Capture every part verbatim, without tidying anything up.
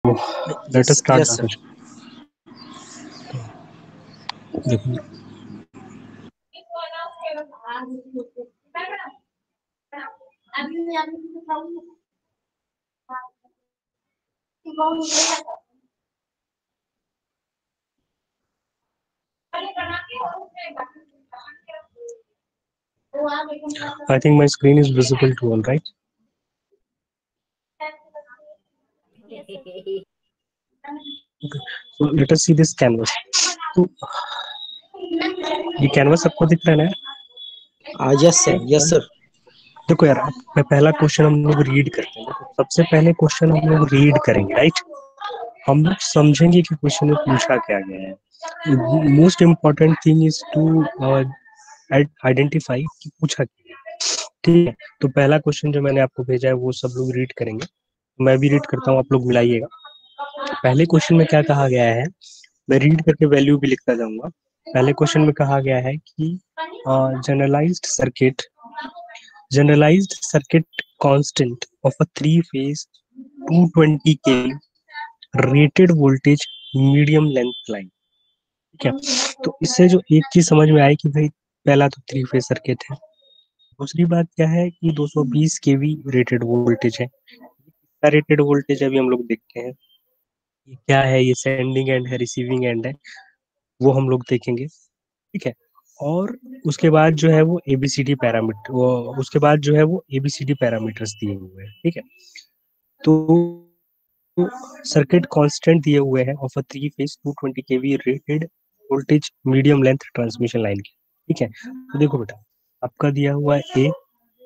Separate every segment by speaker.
Speaker 1: Let us
Speaker 2: Yes,
Speaker 1: start
Speaker 2: yes,
Speaker 1: the
Speaker 2: sir.
Speaker 1: session. देखो I think my screen is visible to all, right? Okay. So let us see this canvas. तो ये canvas सबको दिख रहा है ना?
Speaker 2: Uh, yes, sir. Yes, sir.
Speaker 1: देखो यार, मैं पहला क्वेश्चन हम लोग रीड करते हैं। सबसे पहले क्वेश्चन हम लोग रीड करेंगे, राइट? हम लोग समझेंगे कि क्वेश्चन में पूछा क्या गया है। Most important thing is to identify कि पूछा क्या है, ठीक है? तो पहला क्वेश्चन जो मैंने आपको भेजा है वो सब लोग रीड करेंगे, मैं भी रीड करता हूँ, आप लोग मिलाइएगा। पहले क्वेश्चन में क्या कहा गया है, मैं रीड करके वैल्यू भी लिखता जाऊंगा। पहले क्वेश्चन में कहा गया है कि generalized circuit generalized circuit constant of a three phase two hundred twenty k rated voltage medium length line, ठीक है? तो इससे जो एक चीज समझ में आई कि भाई पहला तो थ्री फेज सर्किट है, दूसरी बात क्या है कि दो सौ बीस केवी रेटेड वोल्टेज है। रेटेड वोल्टेज अभी हम लोग देखते हैं ये क्या है, ये सेंडिंग एंड है, रिसीविंग एंड है, वो हम लोग देखेंगे, ठीक है? और उसके बाद जो है वो एबीसीडी पैरामीटर, वो उसके बाद जो है वो एबीसीडी पैरामीटर्स दिए हुए हैं, ठीक है? तो सर्किट कांस्टेंट दिए हुए हैं of a three phase two twenty KV rated voltage medium length transmission line की, ठीक है? तो देखो बेटा, आपका दिया हुआ है A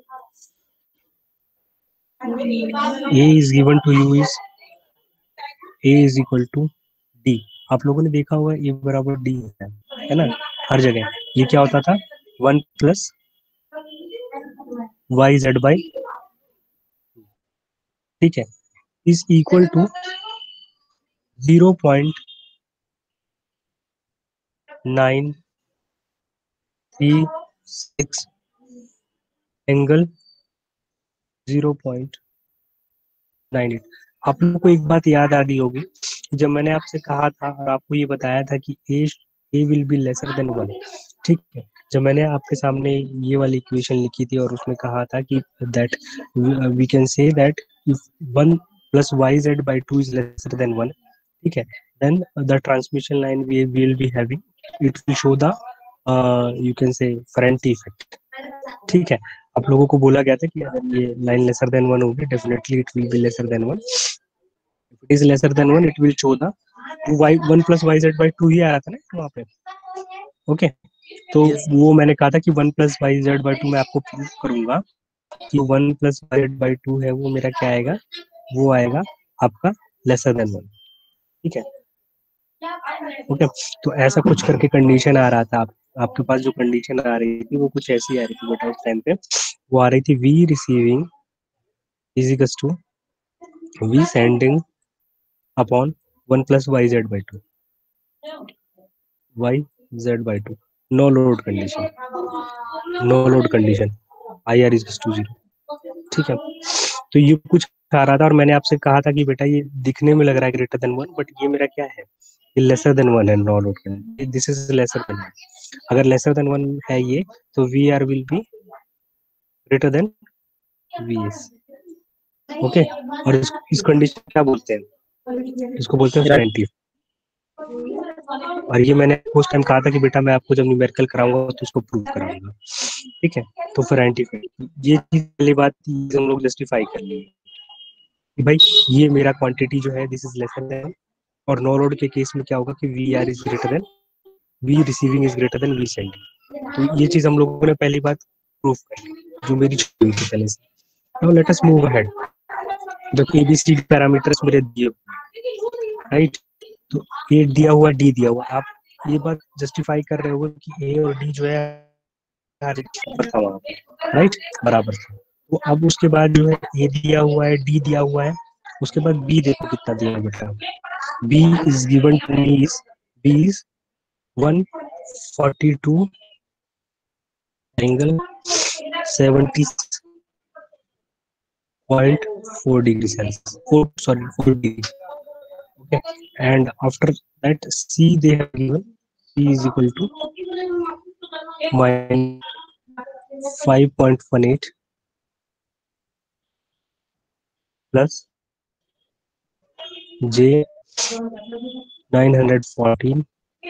Speaker 1: A is given to you is A is equal to D. आप लोगों ने देखा हुआ ए बराबर डी है, है ना? हर जगह ये क्या होता था, one plus Y Z by, ठीक है, is equal to zero point nine three six angle zero point nine eight. आप लोगों को एक बात याद आ रही होगी, जब मैंने आपसे कहा था और आपको ये बताया था कि A A will be lesser than one, ठीक है? जब मैंने आपके सामने ये वाली इक्वेशन लिखी थी और उसमें कहा था कि that we can say that if one plus Y Z by two is lesser than one, ठीक है, then the transmission line we will be having it will show the you can say Ferranti effect, ठीक है? आप लोगों को बोला गया था कि अगर ये लाइन लेसर देन वन होगी definitely it will be lesser than one, if it is lesser than one it will show the y one plus Y Z by two ही आया था ना वहाँ पे, ओके? तो
Speaker 2: Yes,
Speaker 1: वो मैंने कहा था कि one plus Y Z by two मैं आपको प्रूव करूंगा कि one plus Y Z by two है वो मेरा क्या आएगा, वो आएगा आपका लेसर देन वन, ठीक है? ओके, तो ऐसा कुछ करके कंडीशन आ रहा था, आप, आपके पास जो कंडीशन आ रही थी वो कुछ ऐसी आ रही थी बेटा उस टाइम पे, वो आ रही थी V receiving is equals to V sending upon one plus Y Z by two, Y Z by two, no load condition, no load condition, I R is to zero, ठीक है? तो ये कुछ आ रहा था और मैंने आपसे कहा था कि बेटा ये दिखने में लग रहा है ग्रेटर देन वन, बट ये मेरा क्या है, ये लेसर देन वन है, no load condition, this is lesser than one. अगर लेसर देन वन है ये, तो V R will be greater than V S, okay? और इस, इस कंडीशन क्या बोलते हैं, इसको बोलते हैं
Speaker 2: right.
Speaker 1: फेरेंटी। और ये मैंने उस टाइम कहा था कि बेटा मैं आपको जब न्यूमेरिकल कराऊंगा तो उसको प्रूव कराऊंगा, ठीक है? तो फेरेंटी, ये चीज पहली बात हम लोग जस्टिफाई कर लिए कि भाई ये मेरा क्वांटिटी जो है दिस इज लेसर देन, और नो लोड के केस में क्या होगा कि V R is greater than V receiving is greater than V sending. तो ये चीज हम लोगों ने पहली बात प्रूव कर ली जो मेरी छुई थी पहले से। Now let us move ahead. देखो एबीसीडी पैरामीटर्स मेरे दिए, राइट? तो ए दिया हुआ, डी दिया हुआ, आप ये बात जस्टिफाई कर रहे हो कि ए और डी जो है बराबर था वहां पे, राइट? बराबर था। तो अब उसके बाद जो है ए दिया हुआ है, डी दिया हुआ है, उसके बाद बी देखो कितना दिया है बेटा, B is given to me is B is one forty two angle seventy point four degree Celsius, four sorry four degree, Okay, and after that C they have given C is equal to minus five point one eight plus J nine hundred fourteen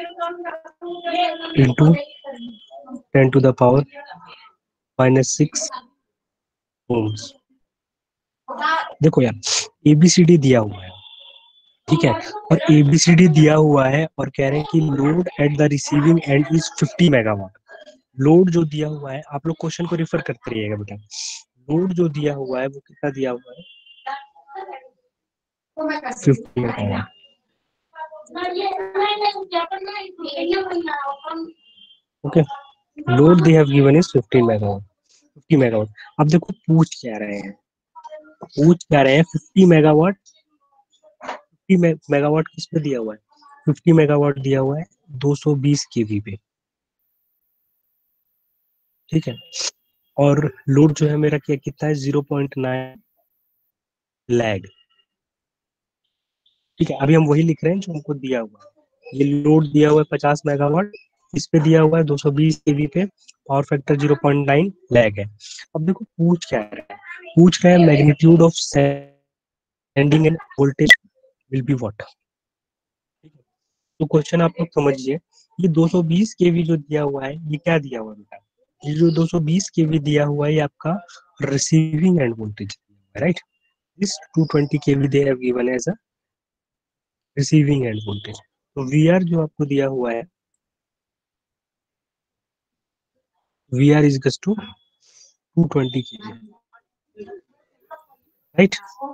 Speaker 1: into ten to the power minus six ohms. देखो यार A B C D दिया हुआ है, ठीक है, और A B C D दिया हुआ है और कह रहे हैं कि load at the receiving end is fifty megawatt. Load जो दिया हुआ है, आप लोग क्वेश्चन को रिफर करते रहिएगा बेटा, लोड जो दिया हुआ है वो कितना दिया हुआ है, fifty megawatt. Okay, load they have given is fifty megawatt, fifty megawatt. अब देखो पूछ क्या रहे हैं, पूछ क्या रहे हैं फिफ्टी मेगावाट, फिफ्टी मेगावाट किस पे दिया हुआ है, फिफ्टी मेगावाट दिया हुआ है दो सौ बीस केवी पे, ठीक है, और लोड जो है मेरा क्या कितना है ज़ीरो पॉइंट नाइन लैग, ठीक है। अभी हम वही लिख रहे हैं जो हमको दिया हुआ है, ये लोड दिया हुआ है पचास मेगावाट, इस पे दिया हुआ है दो सौ बीस केवी पे, power factor zero point nine lag है। अब देखो पूछ क्या रहा है, पूछ रहा है magnitude of sending end voltage will be what. तो क्वेश्चन आप लोग समझिए, ये दो सौ बीस केवी जो दिया हुआ है ये क्या दिया हुआ है बेटा, ये जो दो सौ बीस केवी दिया हुआ है ये आपका receiving end voltage, right, this two twenty KV they have given as a receiving end voltage. तो वी आर जो आपको दिया हुआ है, V R is equals to two twenty KV, right.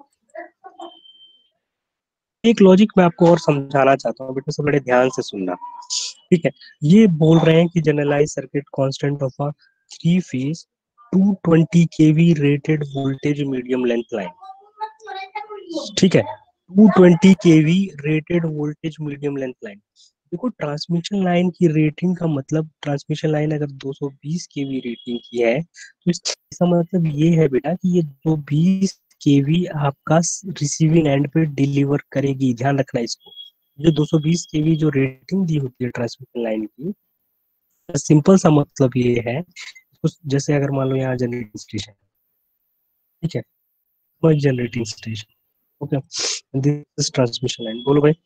Speaker 1: एक लॉजिक मैं आपको और समझाना चाहता हूँ बेटा, सब बड़े ध्यान से सुनना, ठीक है। ये बोल रहे हैं कि generalize circuit constant of a three phase two twenty KV rated voltage medium length line, ठीक है, two twenty KV rated voltage medium length line. देखो ट्रांसमिशन लाइन की रेटिंग का मतलब, ट्रांसमिशन लाइन अगर दो सौ बीस केवी रेटिंग की है तो इसका मतलब ये है बेटा कि ये दो सौ बीस केवी आपका रिसीविंग एंड पे डिलीवर करेगी, ध्यान रखना इसको। जो दो सौ बीस केवी जो रेटिंग दी होती है ट्रांसमिशन लाइन की, सिंपल सा मतलब ये है, जैसे अगर मान लो यहाँ जनरेटिंग स्टेशन, ठीक है, generating station, okay, this is transmission line, बोलो भाई।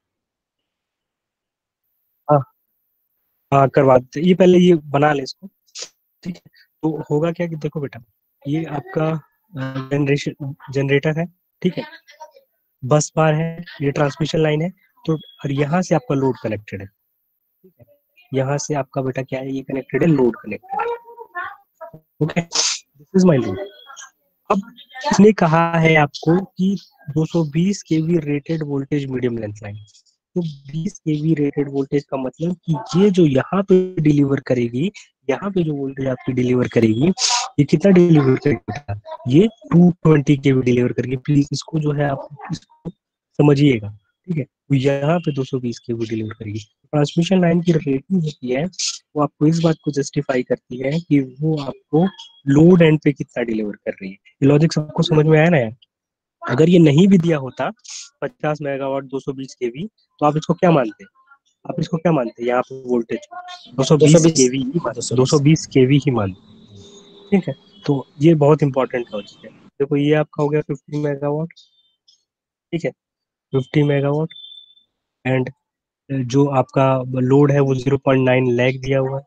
Speaker 1: हाँ हाँ करवा देते, ये पहले ये बना ले इसको, ठीक है। तो होगा क्या कि देखो बेटा, ये आपका जनरेशन जनरेटर है, ठीक है, बस बार है, ये ट्रांसमिशन लाइन है, तो और यहाँ से आपका लोड कनेक्टेड है, ठीक है, यहाँ से आपका बेटा क्या है, ये कनेक्टेड है, लोड कनेक्टेड है, okay, this is my load. अब इसने कहा है आपको कि दो सौ बीस KV rated voltage medium length line, तो बीस केवी रेटेड वोल्टेज का मतलब कि ये जो यहाँ पे डिलीवर करेगी, यहाँ पे जो वोल्टेज आपकी डिलीवर करेगी, ये कितना डिलीवर करेगी, ये टू ट्वेंटी केवी डिलीवर करेगी। प्लीज इसको जो है आप इसको समझिएगा, ठीक है, तो यहाँ पे दो सौ बीस केवी डिलीवर करेगी। ट्रांसमिशन लाइन की रेटिंग होती है वो आपको इस बात को जस्टिफाई करती है कि वो आपको लोड एंड पे कितना डिलीवर कर रही है। ये लॉजिक सबको समझ में आया ना यार। अगर ये नहीं भी दिया होता पचास मेगावाट दो सौ बीस केवी, तो आप इसको क्या मानते, आप इसको क्या मानते हैं यहाँ पे वोल्टेज दो सौ बीस केवी ही मानते, दो सौ बीस केवी ही मानते, ठीक है। तो ये बहुत इंपॉर्टेंट लॉजिक है। देखो ये आपका हो गया फिफ्टी मेगावाट, ठीक है, फिफ्टी मेगावाट, एंड जो आपका लोड है वो ज़ीरो पॉइंट नाइन लैग दिया हुआ है,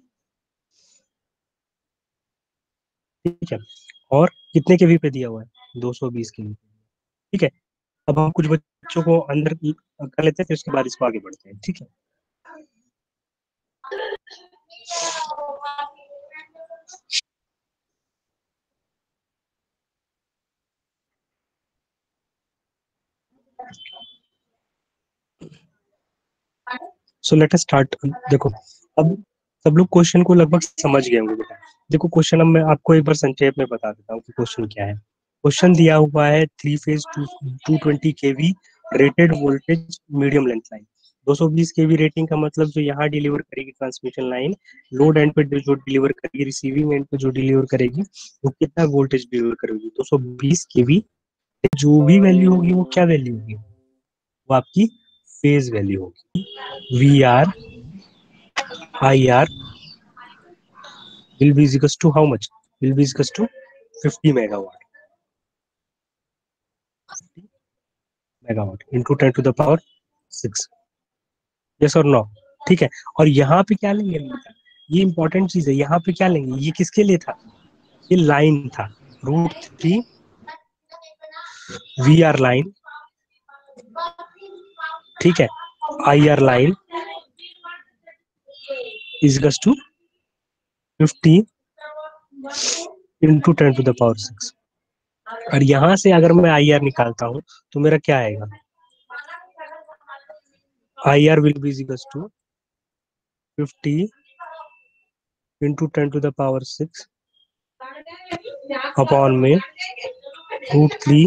Speaker 1: ठीक है, और कितने केवी पे दिया हुआ है, दो सौ बीस केवी, ठीक है। अब हम कुछ बच्चों को अंदर कर लेते हैं, फिर उसके बाद इसको आगे बढ़ते हैं, ठीक है। So let us start. देखो अब सब लोग क्वेश्चन को लगभग समझ गए होंगे बेटा। देखो क्वेश्चन अब मैं आपको एक बार संक्षेप में बता देता हूँ कि क्वेश्चन क्या है। क्वेश्चन दिया हुआ है three phase two twenty KV rated voltage medium length line, दो सौ बीस केवी रेटिंग का मतलब जो यहाँ डिलीवर करेगी ट्रांसमिशन लाइन, लोड एंड पे जो डिलीवर करेगी, रिसीविंग एंड पे जो डिलीवर करेगी, वो कितना वोल्टेज डिलीवर करेगी, दो सौ बीस केवी। जो भी वैल्यू होगी वो क्या वैल्यू होगी, वो आपकी फेज वैल्यू होगी। V R I R will be is equals to how much? Will be is equals to fifty megawatt. fifty megawatt into ten to the power six. Yes or no? ठीक है। और यहाँ पे क्या लेंगे, ये important चीज है, यहाँ पे क्या लेंगे, ये किसके लिए था, ये लाइन था, root three V R line, ठीक है, I R line is equals to fifty into ten to the power six. और यहां से अगर मैं आई आर निकालता हूं तो मेरा क्या आएगा, I R will be equals to fifty into ten to the power six upon में root three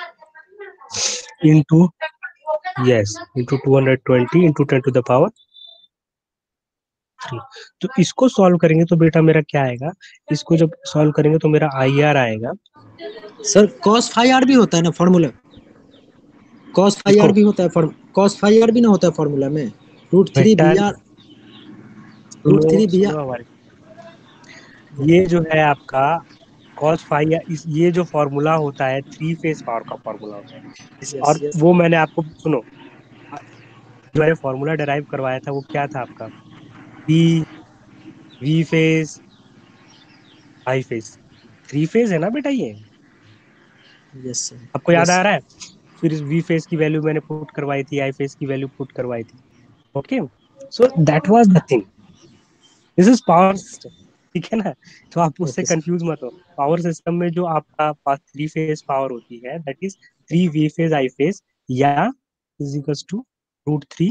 Speaker 1: into yes into two hundred twenty into ten to the power three. तो इसको सॉल्व करेंगे तो बेटा मेरा क्या आएगा, इसको जब सॉल्व करेंगे तो मेरा आई आर आएगा।
Speaker 2: सर कॉस फाइव आर भी होता है ना फॉर्मूला, कॉस फाइव आर भी होता है फॉर्म कॉस फाइव आर भी ना होता है फॉर्मूला में, रूट थ्री
Speaker 1: बेटा
Speaker 2: बी आर रूट
Speaker 1: सुनो
Speaker 2: थ्री बी
Speaker 1: सुनो
Speaker 2: आर।
Speaker 1: हमारे, ये जो है आपका cos फाइव या इस ये जो फॉर्मूला होता है थ्री फेज पावर का फॉर्मूला होता है इस,
Speaker 2: यस
Speaker 1: और
Speaker 2: यस
Speaker 1: वो मैंने आपको सुनो जो मैंने फॉर्मूला डिराइव करवाया था वो क्या था आपका, V V phase I phase, three phase है ना बेटा ये,
Speaker 2: यस सर
Speaker 1: आपको याद
Speaker 2: यस
Speaker 1: आ रहा है। फिर इस वी फेज की वैल्यू मैंने पुट करवाई थी, आई फेज की वैल्यू पुट करवाई थी। Okay, so that was the thing, this is power system, ठीक है ना। तो आप उससे
Speaker 2: ओके सर
Speaker 1: कंफ्यूज मत हो, पावर सिस्टम में जो आपका पास थ्री फेज पावर होती है that is three V phase I phase या is equals to root three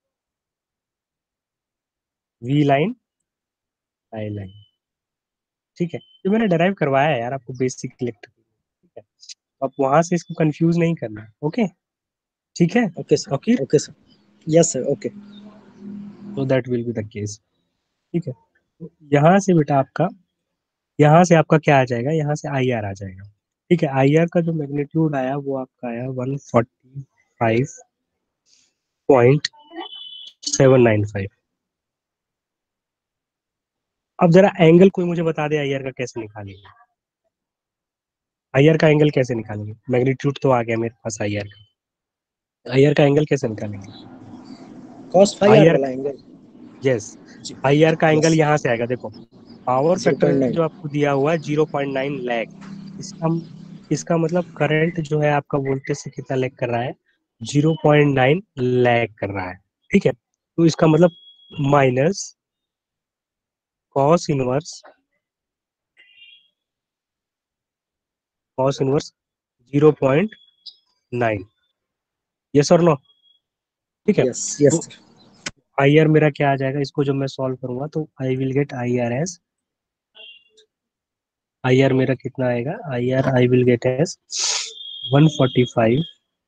Speaker 1: V line I line, ठीक है। जो मैंने डिराइव करवाया है यार आपको बेसिक इलेक्ट्रिक, ठीक है, तो आप वहां से इसको कंफ्यूज नहीं करना, ओके, ठीक है।
Speaker 2: Okay sir
Speaker 1: okay,
Speaker 2: okay sir yes sir okay
Speaker 1: तो that will be the case, ठीक है। तो यहाँ से बेटा आपका, यहाँ से आपका क्या आ जाएगा, यहाँ से आई आर आ जाएगा, ठीक है। आई आर का जो मैग्नीट्यूड आया वो आपका आया one forty five point seven nine five. अब जरा एंगल कोई मुझे बता दे आई आर का कैसे निकालेंगे, आई आर का एंगल कैसे निकालेंगे, मैग्नीट्यूड तो आ गया मेरे पास आई आर का, आई आर का एंगल कैसे निकालेंगे,
Speaker 2: cos phi
Speaker 1: I
Speaker 2: R
Speaker 1: R,
Speaker 2: वाला एंगल
Speaker 1: यस, आई आर का एंगल
Speaker 2: यस
Speaker 1: यहाँ से आएगा, देखो power
Speaker 2: zero
Speaker 1: factor
Speaker 2: point nine
Speaker 1: जो आपको दिया हुआ है जीरो पॉइंट नाइन लैग, इसका इसका मतलब करंट जो है आपका वोल्टेज से कितना लैग कर रहा है, जीरो पॉइंट नाइन लैग कर रहा है, ठीक है। तो इसका मतलब minus cos inverse cos inverse zero point nine, yes और नो, ठीक है।
Speaker 2: यस यस
Speaker 1: तो आई आर मेरा क्या आ जाएगा, इसको जब मैं सॉल्व करूंगा तो I will get I R as, I R मेरा कितना आएगा, I R I will get as one forty five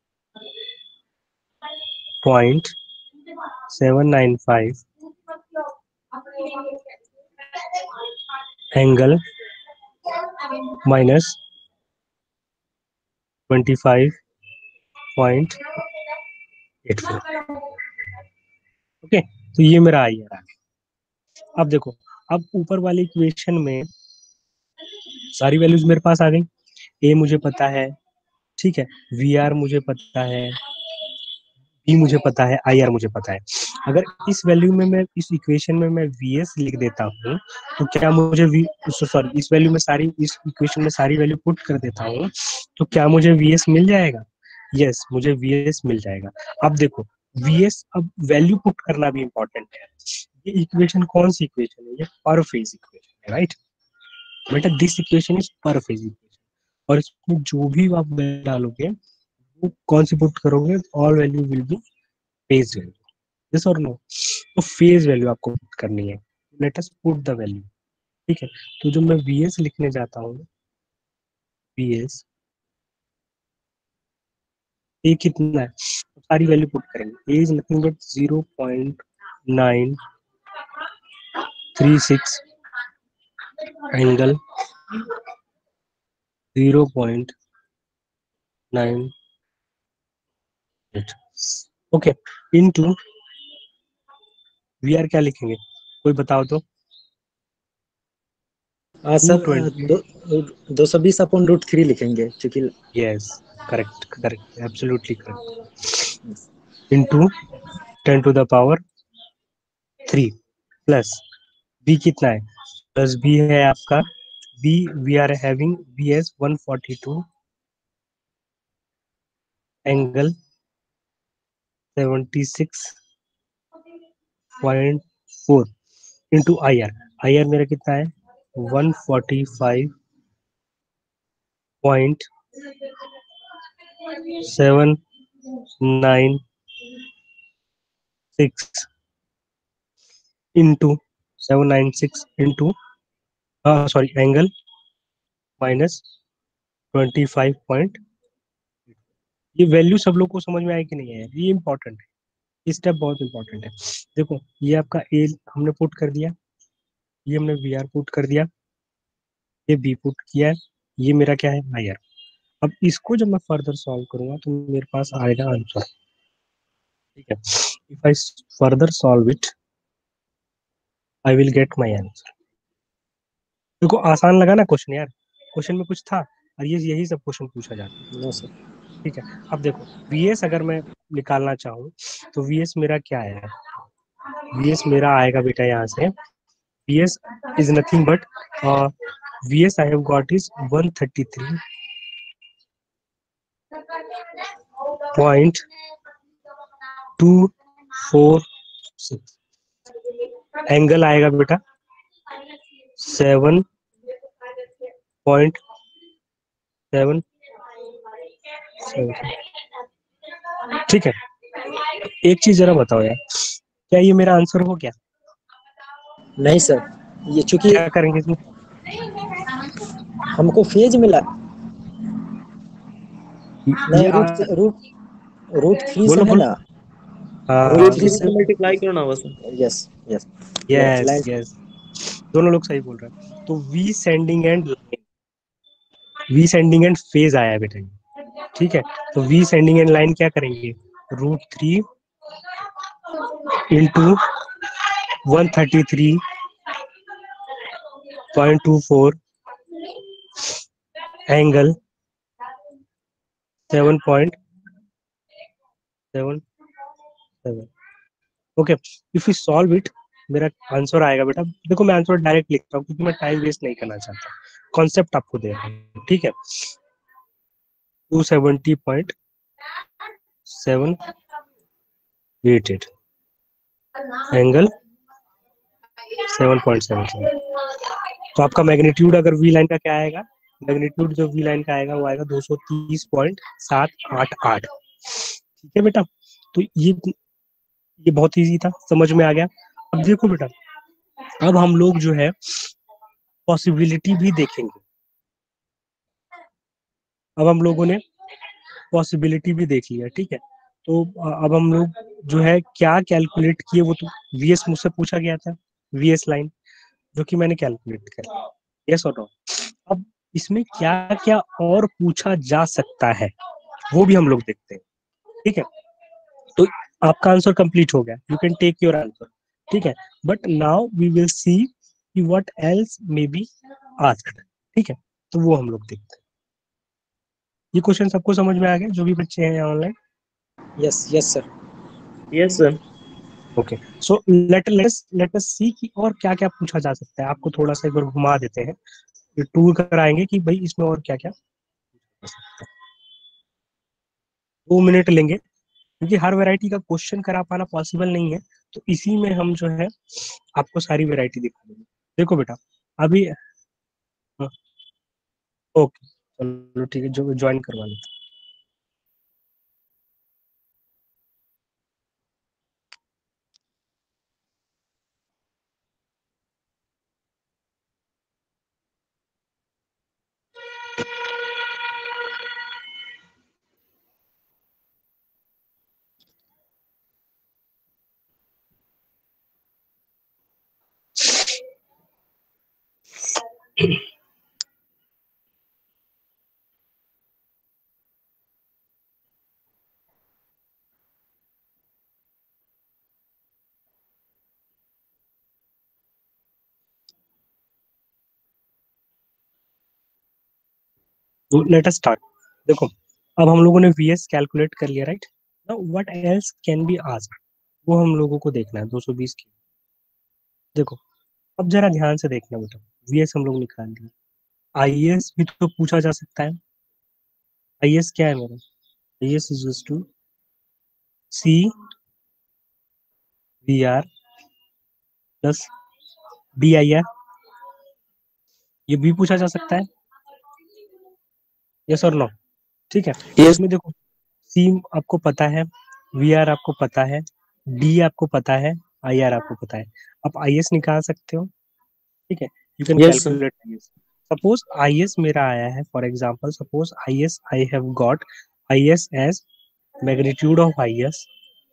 Speaker 1: point seven nine five angle minus twenty five point eight four, okay. तो ये मेरा आई आर है। अब देखो, अब ऊपर वाली इक्वेशन में सारी वैल्यूज मेरे पास आ गई, ए मुझे पता है, ठीक है, वी आर मुझे पता है, बी मुझे पता है, आई आर मुझे पता है। अगर इस वैल्यू में मैं इस इक्वेशन में मैं वी एस लिख देता हूँ तो क्या मुझे वी सॉरी इस वैल्यू में सारी इस इक्वेशन में सारी वैल्यू पुट कर देता हूँ तो क्या मुझे वी एस मिल जाएगा, यस yes, मुझे वी एस मिल जाएगा। अब देखो वी एस, अब वैल्यू पुट करना भी इंपॉर्टेंट है। ये इक्वेशन कौन सी इक्वेशन है, ये पर फेज इक्वेशन है, राइट बेटा, this equation is per phase equation. और इसमें जो भी आप वैल्यू डालोगे वो कौन सी पुट करोगे, all value will be phase value, yes और नो। तो फेज वैल्यू आपको पुट करनी है, let us put the value, ठीक है। तो जो मैं वीएस लिखने जाता हूँ, वीएस ये कितना है, तो सारी वैल्यू पुट करेंगे, A is nothing but zero point nine three six angle zero point nine eight, okay, into V R क्या लिखेंगे, कोई बताओ तो।
Speaker 2: आ,
Speaker 1: टू
Speaker 2: सर आ,
Speaker 1: ट्वेंटी
Speaker 2: दो दो सौ बीस अपॉन रूट थ्री लिखेंगे क्योंकि
Speaker 1: yes, correct correct, absolutely correct. Into ten to the power three plus B कितना है, प्लस बी है आपका, B we are having B as one forty two angle seventy six point four into I R, I R मेरा कितना है one forty five point seven nine six into seven nine six into sorry angle minus twenty five point. ये value सब लोग को समझ में आए कि नहीं है, ये इंपॉर्टेंट है, ये स्टेप बहुत इंपॉर्टेंट है। देखो ये आपका ए हमने पुट कर दिया, ये हमने वी आर पुट कर दिया, ये बी पुट किया है, ये मेरा क्या है आई आर। अब इसको जब मैं फर्दर सॉल्व करूंगा तो मेरे पास आएगा आंसर, ठीक है। If I further solve it I will get my answer. देखो आसान लगा ना क्वेश्चन यार, क्वेश्चन में कुछ था और ये यही सब क्वेश्चन पूछा जाता है,
Speaker 2: नो सर।
Speaker 1: ठीक है। अब देखो वी एस अगर मैं निकालना चाहूँ तो वी एस मेरा क्या है, वी एस मेरा आएगा बेटा यहाँ से, V S is nothing but V S I have got is one thirty three point two four six, angle आएगा बेटा सेवन पॉइंट सेवन, ठीक है। एक चीज जरा बताओ यार, क्या ये मेरा आंसर हो गया?
Speaker 2: नहीं सर, ये चूंकि
Speaker 1: क्या करेंगे इसमें?
Speaker 2: हमको फेज मिला,
Speaker 1: ये
Speaker 2: नहीं
Speaker 1: आ,
Speaker 2: रूट रूट रूट थ्री से
Speaker 1: बोलो
Speaker 2: है
Speaker 1: बोलो।
Speaker 2: ना,
Speaker 1: हाँ
Speaker 2: रूट थ्री
Speaker 3: थ्री
Speaker 2: से।
Speaker 3: से मल्टीप्लाई करना होगा sir.
Speaker 2: Yes yes
Speaker 1: yes
Speaker 2: line.
Speaker 1: Yes, दोनों लोग सही बोल रहे हैं। तो V sending end line, V sending end phase आया है बेटा, ठीक है। तो वी सेंडिंग एंड लाइन क्या करेंगे, root three into one thirty three point two four angle seven point seven seven, okay. If you solve it मेरा answer आएगा बेटा, देखो मैं आंसर डायरेक्ट लिखता हूँ क्योंकि मैं टाइम वेस्ट नहीं करना चाहता, कॉन्सेप्ट आपको दे रहा हूँ, ठीक है। Two seventy point seven eight angle seven point seven seven, तो आपका मैग्नीट्यूड अगर वी लाइन का क्या आएगा, मैग्नीट्यूड जो वी लाइन का आएगा वो आएगा दो सौ तीस पॉइंट सात आठ आठ, ठीक है बेटा। तो ये ये बहुत इजी था, समझ में आ गया। अब देखो बेटा, अब हम लोग जो है पॉसिबिलिटी भी देखेंगे, अब हम लोगों ने पॉसिबिलिटी भी देख लिया, ठीक है। तो अब हम लोग जो है क्या कैलकुलेट किए, वो तो वीएस मुझसे पूछा गया था, वीएस लाइन जो कि मैंने कैलकुलेट किया, यस और नो। अब इसमें क्या क्या और पूछा जा सकता है वो भी हम लोग देखते हैं, ठीक है। तो आपका आंसर कंप्लीट हो गया, you can take your answer, ठीक है। But now we will see कि what else may be asked, ठीक है। तो वो हम लोग देखते हैं। ये क्वेश्चन सबको समझ में आ गया जो भी बच्चे हैं online?
Speaker 2: Yes yes sir.
Speaker 3: Yes sir.
Speaker 1: Okay, so let let's let us see कि और क्या क्या पूछा जा सकता है। आपको थोड़ा सा एक बार घुमा देते हैं, ये टूर कराएंगे कि भाई इसमें और क्या क्या। दो मिनट लेंगे क्योंकि हर वैरायटी का क्वेश्चन करा पाना पॉसिबल नहीं है, तो इसी में हम जो है आपको सारी वैरायटी दिखा देंगे। देखो बेटा अभी, ओके चलो ठीक है, जो ज्वाइन करवा लेते हैं। तो लेट अस स्टार्ट। देखो अब हम लोगों ने वीएस कैलकुलेट कर लिया, right? Now what else can be asked, वो हम लोगों को देखना है। दो सौ बीस की देखो, अब जरा ध्यान से देखना बेटा, वीएस हम लोग निकाल दिया, आईएस भी तो पूछा जा सकता है। आईएस क्या है मेरा? IS is to C V R plus D I R, ये भी पूछा जा सकता है, यस और नो? ठीक है,
Speaker 3: Yes.
Speaker 1: इसमें देखो सी आपको पता है, वी आर आपको पता है, डी आपको पता है, आई आर आपको पता है, आप आई एस निकाल सकते हो। ठीक है, you can
Speaker 3: Yes, sir.
Speaker 1: Calculate I S. Suppose I S मेरा आया है, for example suppose I S I have got I S as magnitude of I S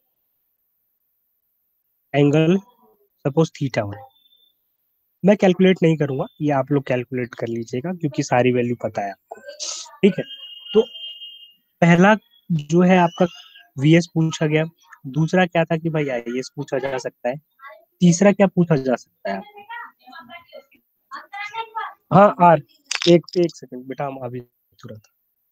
Speaker 1: angle suppose theta one. मैं calculate नहीं करूंगा, ये आप लोग कैलकुलेट कर लीजिएगा क्योंकि सारी वैल्यू पता है आपको। ठीक है, तो पहला जो है आपका वीएस पूछा गया, दूसरा क्या था कि भाई आईएस पूछा जा सकता है, तीसरा क्या पूछा जा सकता है आपको? हाँ आर, एक एक सेकंड बेटा, हम अभी तुरंत।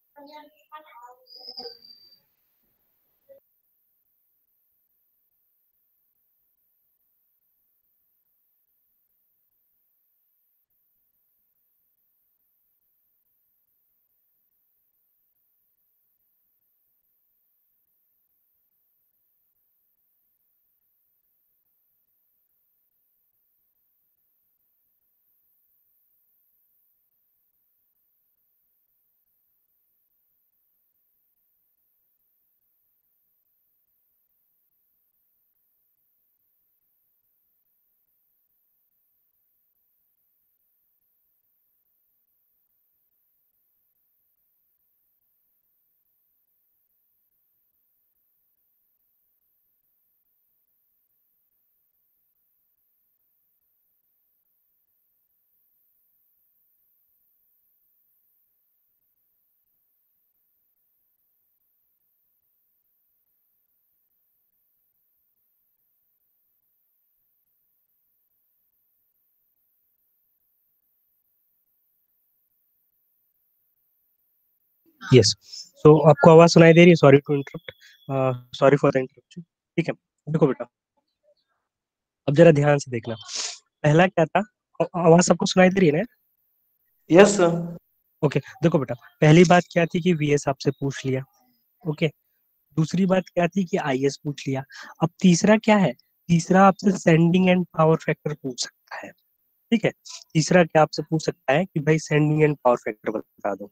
Speaker 1: यस, सो आपको आवाज सुनाई दे रही है? Sorry to interrupt, sorry for the interruption. ठीक है, देखो बेटा अब जरा ध्यान से देखना, पहला क्या था, आ- आवाज सबको सुनाई दे रही है ना?
Speaker 3: Yes, sir.
Speaker 1: ओके, देखो बेटा पहली बात क्या थी कि वीएस आपसे पूछ लिया, ओके। दूसरी बात क्या थी कि आईएस पूछ लिया। अब तीसरा क्या है? तीसरा आपसे सेंडिंग एंड पावर फैक्टर पूछ सकता है। ठीक है, तीसरा क्या आपसे पूछ सकता है कि भाई सेंडिंग एंड पावर फैक्टर बता दो,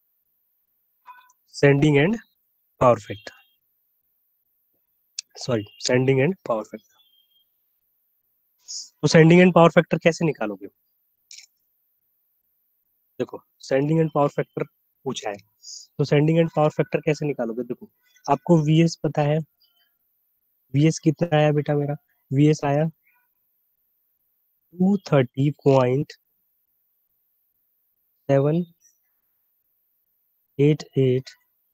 Speaker 1: sending end power factor, sorry sending end power factor. तो सेंडिंग एंड पावर फैक्टर कैसे निकालोगे? देखो सेंडिंग एंड पावर फैक्टर पूछा है, तो सेंडिंग एंड पावर फैक्टर कैसे निकालोगे? देखो आपको वीएस पता है, वीएस कितना आया बेटा मेरा? वीएस आया two thirty point seven eight eight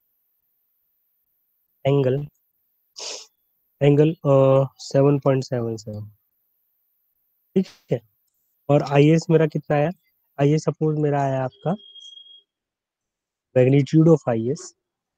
Speaker 1: angle angle seven point seven seven. ठीक है, और आईएस मेरा कितना आया? आईएस सपोज मेरा आया आपका magnitude of IS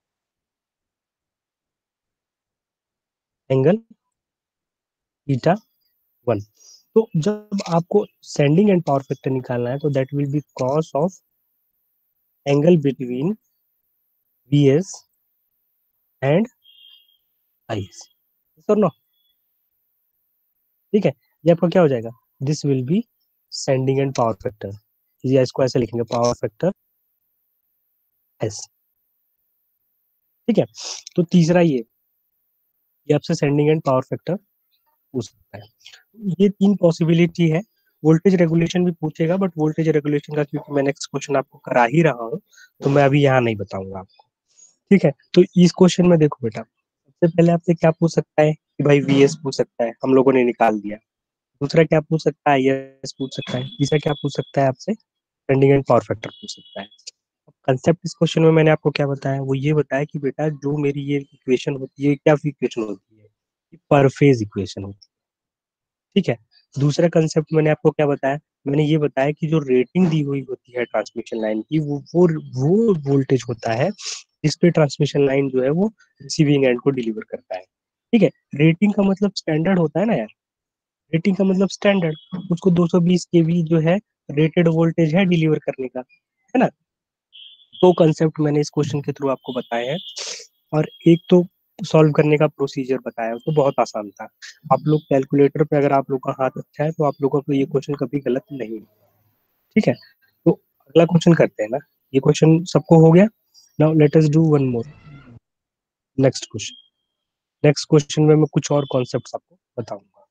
Speaker 1: angle theta one. तो जब आपको सेंडिंग एंड पावर फैक्टर निकालना है तो that will be cos of angle between VS and IS, sir no? ठीक है, ये आपका क्या हो जाएगा? This will be sending end power factor, या इसको ऐसे लिखेंगे पावर फैक्टर एस। ठीक है, तो तीसरा ये ये आपसे सेंडिंग एंड पावर फैक्टर पूछ सकता है। ये तीन पॉसिबिलिटी है। वोल्टेज रेगुलेशन भी पूछेगा, बट वोल्टेज रेगुलेशन का क्योंकि मैं नेक्स्ट क्वेश्चन आपको करा ही रहा हूँ तो मैं अभी यहाँ नहीं बताऊंगा आपको। ठीक है, तो इस क्वेश्चन में देखो बेटा, सबसे पहले आपसे क्या पूछ सकता है कि भाई वीएस पूछ सकता है, हम लोगों ने निकाल दिया। दूसरा क्या पूछ सकता है? आईएस पूछ सकता है। तीसरा क्या पूछ सकता है आपसे? सेंडिंग एंड पावर फैक्टर पूछ सकता है। कंसेप्ट इस क्वेश्चन में मैंने आपको क्या बताया, वो ये बताया कि बेटा जो मेरी ये इक्वेशन होती है, क्या इक्वेशन होती है? पर फेज इक्वेशन होती है। ठीक है, दूसरा कंसेप्ट मैंने आपको क्या बताया मैंने ये बताया कि जो रेटिंग दी हुई होती है ट्रांसमिशन लाइन की वो वो वो वोल्टेज होता है जिस पे ट्रांसमिशन लाइन जो है वो रिसीविंग एंड को डिलीवर करता है। ठीक है, रेटिंग का मतलब स्टैंडर्ड होता है ना यार, रेटिंग का मतलब स्टैंडर्ड, उसको दो सौ बीस केवी जो है रेटेड वोल्टेज है डिलीवर करने का, है ना। तो कंसेप्ट मैंने इस क्वेश्चन के थ्रू आपको बताया है, और एक तो सॉल्व करने का प्रोसीजर बताया, तो बहुत आसान था। आप लोग कैलकुलेटर पे अगर आप लोग का हाथ अच्छा है तो आप लोगों को ये क्वेश्चन कभी गलत नहीं। ठीक है, तो अगला क्वेश्चन करते हैं ना, ये क्वेश्चन सबको हो गया। Now let us do one more, next question. Next question में मैं कुछ और कॉन्सेप्ट्स आपको बताऊंगा।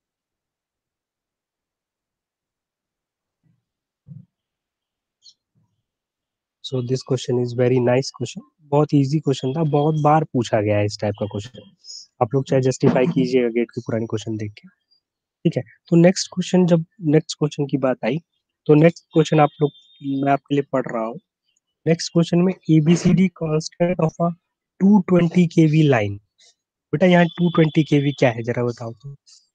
Speaker 1: So this question is very nice question, बहुत इजी क्वेश्चन था, बहुत बार पूछा गया है इस टाइप का क्वेश्चन। आप लोग चाहे जस्टिफाई कीजिएगा गेट की पुरानी क्वेश्चन देख के। ठीक है, तो नेक्स्ट क्वेश्चन, जब नेक्स्ट क्वेश्चन की बात आई तो नेक्स्ट क्वेश्चन आप लोग, मैं आपके लिए पढ़ रहा हूँ। नेक्स्ट क्वेश्चन में ABCD constant of a two twenty KV line. बेटा यहाँ टू ट्वेंटी केवी क्या है जरा बताओ तो।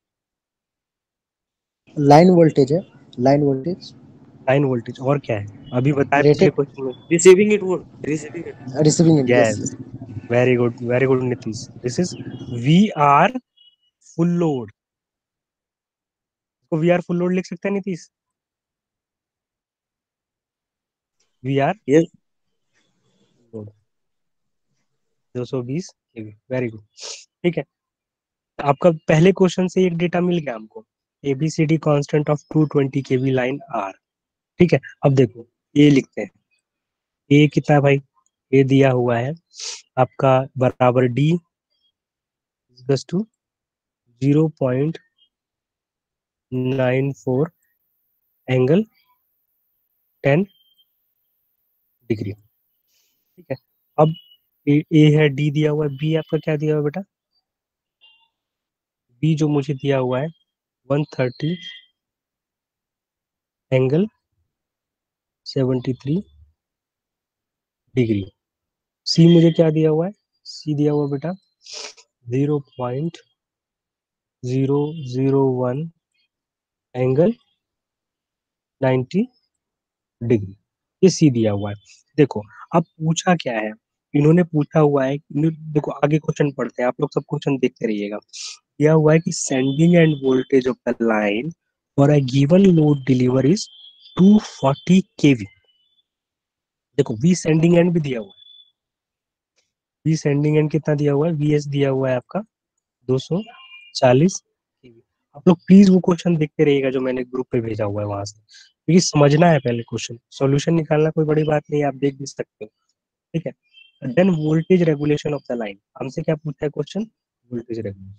Speaker 2: लाइन वोल्टेज है, लाइन वोल्टेज
Speaker 1: लाइन वोल्टेज, और क्या है अभी बताया पिछले
Speaker 2: रेटेड
Speaker 1: क्वेश्चन में।
Speaker 3: Receiving it would. Receiving it.
Speaker 2: Receiving end, yes
Speaker 1: yes, very good very good Nitish, this is V R full load. इसको वी आर फुल लोड लिख सकते हैं Nitish, V R
Speaker 3: Yes.
Speaker 1: Load दो सौ बीस केवी, वेरी गुड। ठीक है, आपका पहले क्वेश्चन से एक डेटा मिल गया हमको, ABCD constant of two twenty KV line are. ठीक है, अब देखो ये लिखते हैं, ए कितना है भाई, ए दिया हुआ है आपका बराबर D equals to zero point nine four angle ten degree. ठीक है, अब ए, ए है, डी दिया हुआ है, बी आपका क्या दिया हुआ है बेटा, बी जो मुझे दिया हुआ है one thirty angle seventy three degree. C मुझे क्या दिया हुआ है, सी दिया हुआ बेटा zero point zero zero one angle ninety degree, ये सी दिया हुआ है। देखो अब पूछा क्या है, इन्होंने पूछा हुआ है, देखो आगे क्वेश्चन पढ़ते हैं, आप लोग सब क्वेश्चन देखते रहिएगा। दिया हुआ है कि sending end voltage of the line for a given load deliver is two forty KV. देखो वी सेंडिंग एंड भी दिया हुआ है, वी सेंडिंग एंड कितना दिया हुआ है, वीएस दिया हुआ है आपका दो सौ चालीस केवी। आप लोग प्लीज वो क्वेश्चन देखते रहिएगा जो मैंने ग्रुप पे भेजा हुआ है वहां से, क्योंकि समझना है पहले क्वेश्चन, सॉल्यूशन निकालना कोई बड़ी बात नहीं है, आप देख भी सकते हो। ठीक है, then voltage regulation of the line, हमसे क्या पूछा है क्वेश्चन, वोल्टेज रेगुलेशन।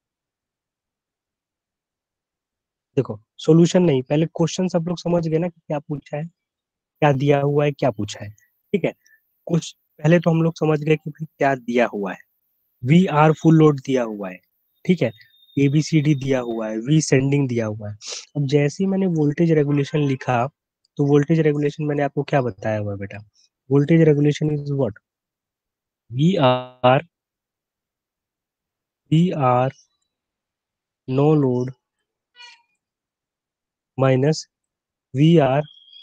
Speaker 1: देखो सॉल्यूशन नहीं, पहले क्वेश्चन सब लोग समझ गए ना कि क्या पूछा है, क्या दिया हुआ है, क्या पूछा है। ठीक है, कुछ पहले तो हम लोग समझ गए कि भाई क्या दिया हुआ है, वी आर फुल लोड दिया हुआ है। ठीक है, एबीसीडी दिया हुआ है, वी सेंडिंग दिया हुआ है। अब जैसे ही मैंने वोल्टेज रेगुलेशन लिखा, तो वोल्टेज रेगुलेशन मैंने आपको क्या बताया हुआ है बेटा, voltage regulation is what, V R V R no load minus V R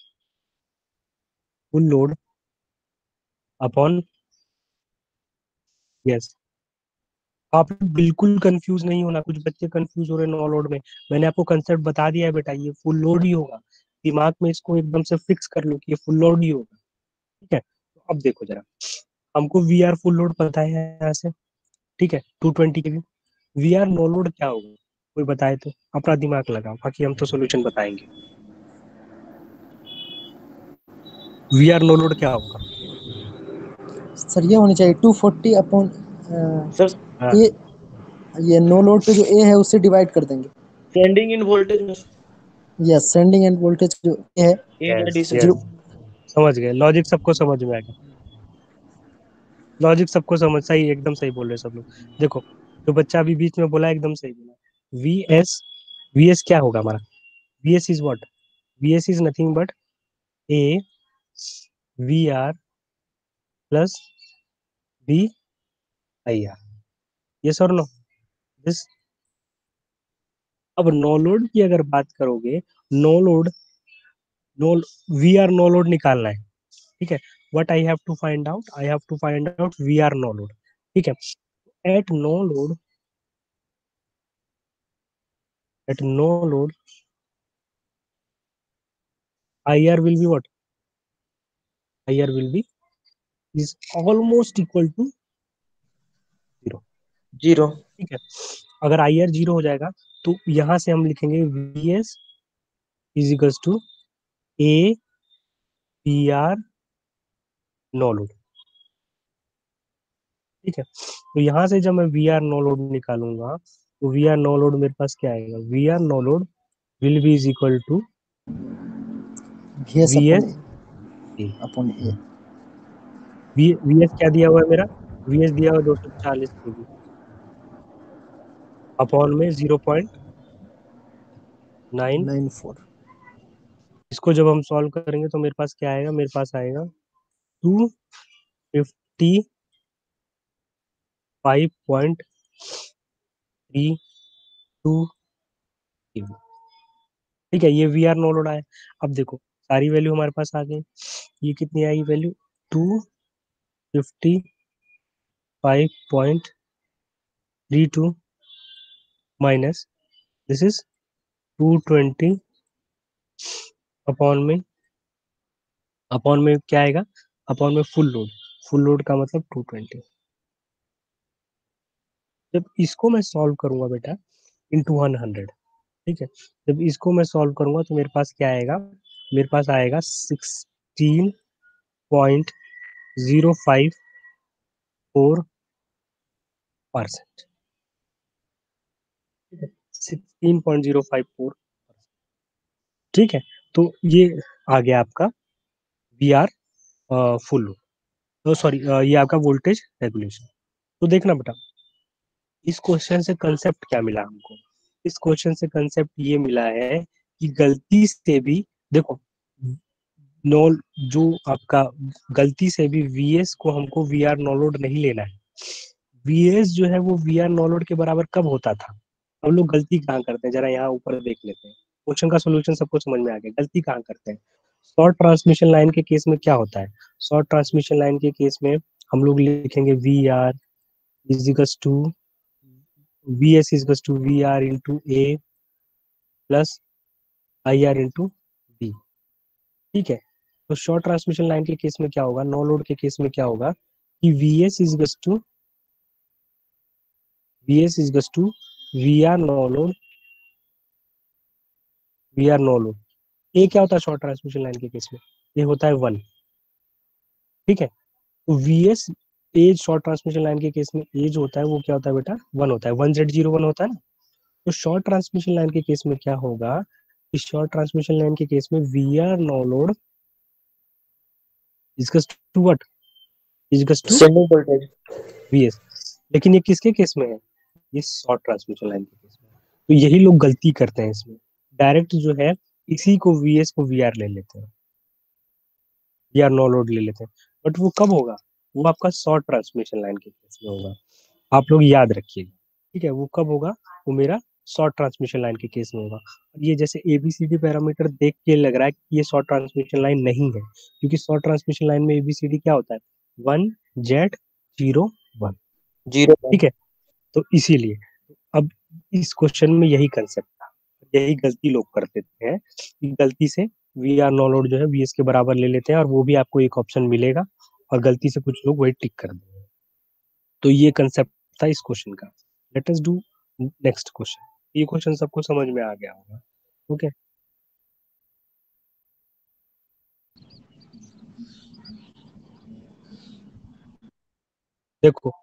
Speaker 1: full load upon, yes. आप बिल्कुल कंफ्यूज नहीं होना, कुछ बच्चे कंफ्यूज हो रहे हैं नो लोड में, मैंने आपको कंसेप्ट बता दिया है बेटा, ये फुल लोड ही होगा, दिमाग में इसको एकदम से फिक्स कर लो कि ये फुल लोड ही होगा। ठीक है, तो अब देखो जरा, हमको वी आर फुल लोड पता है यहाँ से, ठीक है, टू ट्वेंटी के भी, वी आर नो लोड क्या होगा, कोई बताए तो, अपना दिमाग लगाओ, बाकी हम तो सोल्यूशन बताएंगे। वी आर नो लोड क्या होगा,
Speaker 2: सर ये होनी चाहिए टू फोर्टी अपॉन
Speaker 3: Sir,
Speaker 1: हाँ
Speaker 2: ए, ये नो लोड पे जो ए है उससे डिवाइड कर देंगे।
Speaker 3: sending in voltage में
Speaker 2: यस, सेंडिंग एंड वोल्टेज जो ए है
Speaker 3: A या
Speaker 1: यस
Speaker 3: D से
Speaker 2: जीरो।
Speaker 1: यस, समझ गए, लॉजिक सबको समझ में आ गया, लॉजिक सबको समझ, सही एकदम सही बोल रहे सब लोग। देखो जो बच्चा अभी बीच में बोला एकदम सही बोला, वी एस, वी एस क्या होगा हमारा, V S is what, V S is nothing but A V R plus B I R, yes और नो, दिस। अब नो लोड की अगर बात करोगे, no load no V R no load निकालना है, ठीक है। What I have to find out, I have to find out V R no load, ठीक है। At no load, at no load I R will be what? I R will be is almost equal to zero,
Speaker 3: zero.
Speaker 1: ठीक है। अगर I R zero हो जाएगा तो यहां से हम लिखेंगे V S is equals to A P R no load, ठीक है। तो यहाँ से जब मैं वी आर नो लोड निकालूंगा तो वी आर नो लोड मेरे पास क्या आएगा, V R no load will be is equal to
Speaker 2: vs
Speaker 1: V
Speaker 2: upon
Speaker 1: S
Speaker 2: a upon a
Speaker 1: V S क्या दिया हुआ है मेरा, वी एस दिया हुआ दो सौ चालीस केवी अपॉन में zero point nine.
Speaker 2: Nine four.
Speaker 1: इसको जब हम सॉल्व करेंगे तो मेरे पास क्या आएगा, मेरे पास आएगा two fifty five point three two KV, ठीक है। ये वी आर नो लोड आया। अब देखो सारी वैल्यू हमारे पास आ गई, ये कितनी आई value, two fifty five point three two minus this is two twenty upon में, अपॉन में क्या आएगा, अपॉन में फुल लोड, फुल लोड का मतलब टू ट्वेंटी। जब इसको मैं सॉल्व करूंगा बेटा इंटू वन हंड्रेड, ठीक है, जब इसको मैं सॉल्व करूंगा तो मेरे पास क्या आएगा, मेरे पास आएगा sixteen point zero five four percent, sixteen point zero five four, ठीक है। तो ये आ गया आपका वी आर फुल लोड, तो सॉरी ये आपका वोल्टेज रेगुलेशन। तो देखना बेटा इस क्वेश्चन से कंसेप्ट क्या मिला हमको, इस क्वेश्चन से कंसेप्ट ये मिला है कि गलती से भी देखो नो, जो आपका गलती से भी वीएस को हमको वी आर नो लोड नहीं लेना है। वीएस जो है वो वी आर नो लोड के बराबर कब होता था, हम लोग गलती कहाँ करते हैं, जरा यहाँ ऊपर देख लेते हैं। क्वेश्चन का सोल्यूशन सबको समझ में आ गया, गलती कहाँ करते हैं। शॉर्ट ट्रांसमिशन लाइन के केस में क्या होता है, शॉर्ट ट्रांसमिशन लाइन के केस में हम लोग लिखेंगे V R is equals to V S is equals to V R into A plus I R into B, ठीक है। तो शॉर्ट ट्रांसमिशन लाइन के केस में क्या होगा, नो लोड के केस में क्या होगा कि V S is equals to V S is equals to V R no load, V R no load. A क्या होता है शॉर्ट ट्रांसमिशन लाइन के केस में, ये होता है वन, ठीक है। तो V S as short transmission line के केस में एज होता है वो क्या होता है बेटा, वन होता है, वन जेड जीरो वन होता है ना। तो शॉर्ट ट्रांसमिशन लाइन के केस में क्या होगा, इस शॉर्ट ट्रांसमिशन लाइन के केस में V R no load is to what, is to
Speaker 3: sending voltage.
Speaker 1: V S. लेकिन ये किसके केस में है, ये शॉर्ट ट्रांसमिशन लाइन के केस में। तो यही लोग गलती करते हैं इसमें, डायरेक्ट जो है इसी को वी एस को वी आर ले लेते हैं, वी आर नो लोड ले लेते हैं। बट वो कब होगा, वो आपका शॉर्ट ट्रांसमिशन लाइन के केस में होगा, आप लोग याद रखिएगा, ठीक है। वो कब होगा, वो मेरा शॉर्ट ट्रांसमिशन लाइन के केस में होगा। ये जैसे एबीसीडी पैरामीटर देख के लग रहा है कि ये शॉर्ट ट्रांसमिशन लाइन नहीं है, क्योंकि शॉर्ट ट्रांसमिशन लाइन में एबीसीडी क्या होता है, one Z zero one,
Speaker 3: zero.
Speaker 1: ठीक है। तो इसीलिए अब इस क्वेश्चन में यही कंसेप्ट था, यही गलती लोग करते हैं कि गलती से वी आर नो लोड जो है वी एस के बराबर ले लेते हैं, और वो भी आपको एक ऑप्शन मिलेगा और गलती से कुछ लोग वही टिक कर देंगे। तो ये कंसेप्ट था इस क्वेश्चन का। Let us do next question. ये क्वेश्चन सबको समझ में आ गया होगा, ओके। देखो